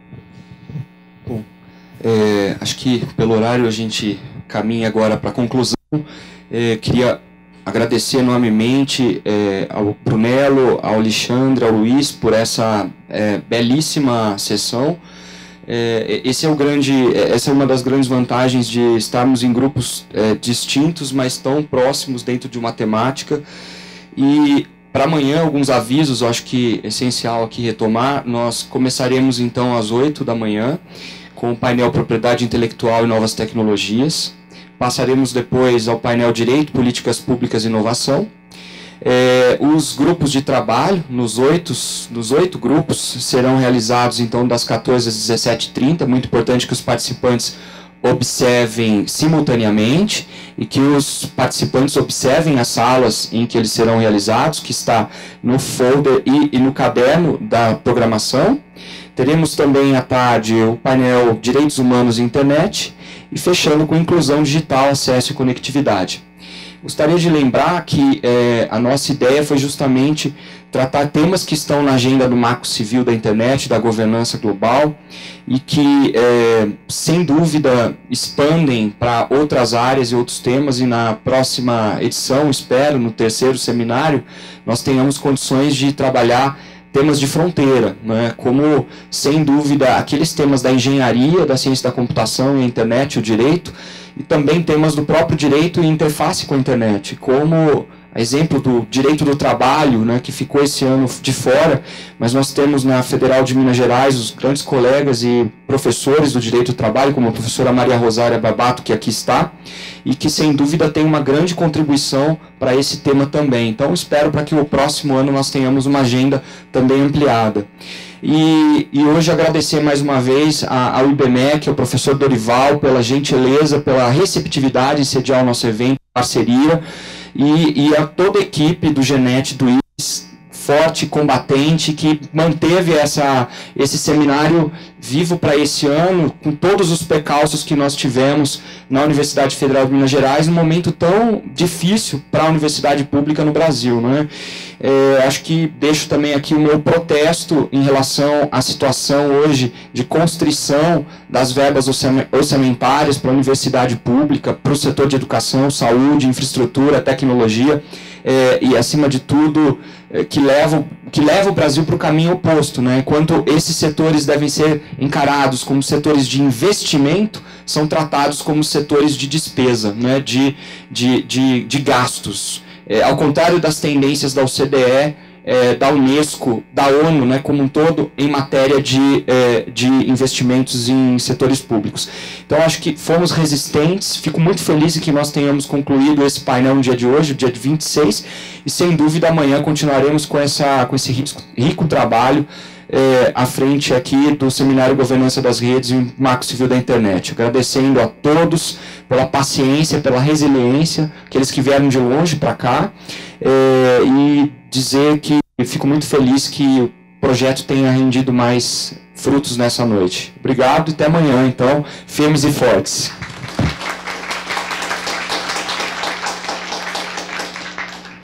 Bom, é, acho que pelo horário a gente caminha agora para a conclusão. É, queria agradecer enormemente é, ao Brunello, ao Alexandre, ao Luiz por essa é, belíssima sessão. É, esse é o grande, essa é uma das grandes vantagens de estarmos em grupos é, distintos, mas tão próximos dentro de uma temática. E para amanhã, alguns avisos, eu acho que é essencial aqui retomar. Nós começaremos então às oito da manhã, com o painel Propriedade Intelectual e Novas Tecnologias. Passaremos depois ao painel Direito, Políticas Públicas e Inovação. É, os grupos de trabalho, nos oito, nos oito grupos, serão realizados então das quatorze às dezessete e trinta. Muito importante que os participantes observem simultaneamente e que os participantes observem as salas em que eles serão realizados, que está no folder e, e no caderno da programação. Teremos também à tarde o painel Direitos Humanos e Internet e fechando com Inclusão Digital, Acesso e Conectividade. Gostaria de lembrar que é, a nossa ideia foi justamente tratar temas que estão na agenda do Marco Civil da Internet, da governança global, e que, é, sem dúvida, expandem para outras áreas e outros temas, e na próxima edição, espero, no terceiro seminário, nós tenhamos condições de trabalhar temas de fronteira, né, como, sem dúvida, aqueles temas da engenharia, da ciência da computação e a internet, o direito, e também temas do próprio direito e interface com a internet, como exemplo do direito do trabalho, né, que ficou esse ano de fora, mas nós temos na Federal de Minas Gerais os grandes colegas e professores do direito do trabalho, como a professora Maria Rosária Barbato, que aqui está, e que sem dúvida tem uma grande contribuição para esse tema também. Então espero para que o próximo ano nós tenhamos uma agenda também ampliada. E, e hoje agradecer mais uma vez ao I B M E C, ao professor Dorival, pela gentileza, pela receptividade em sediar o nosso evento, parceria, e, e a toda a equipe do Genet, do I S, forte, combatente, que manteve essa, esse seminário vivo para esse ano, com todos os precalços que nós tivemos na Universidade Federal de Minas Gerais, num momento tão difícil para a universidade pública no Brasil, né? É, acho que deixo também aqui o meu protesto em relação à situação hoje de constrição das verbas orçamentárias para a universidade pública, para o setor de educação, saúde, infraestrutura, tecnologia, é, e acima de tudo, é, que, leva, que leva o Brasil para o caminho oposto, né? Enquanto esses setores devem ser encarados como setores de investimento, são tratados como setores de despesa, né? de, de, de, de gastos. É, ao contrário das tendências da O C D E, é, da Unesco, da ONU, né, como um todo, em matéria de, é, de investimentos em setores públicos. Então, acho que fomos resistentes, fico muito feliz em que nós tenhamos concluído esse painel no dia de hoje, dia de vinte e seis, e sem dúvida amanhã continuaremos com, essa, com esse rico, rico trabalho É, à frente aqui do Seminário Governança das Redes e Marco Civil da Internet. Agradecendo a todos pela paciência, pela resiliência, aqueles que vieram de longe para cá, é, e dizer que fico muito feliz que o projeto tenha rendido mais frutos nessa noite. Obrigado e até amanhã, então, firmes e fortes.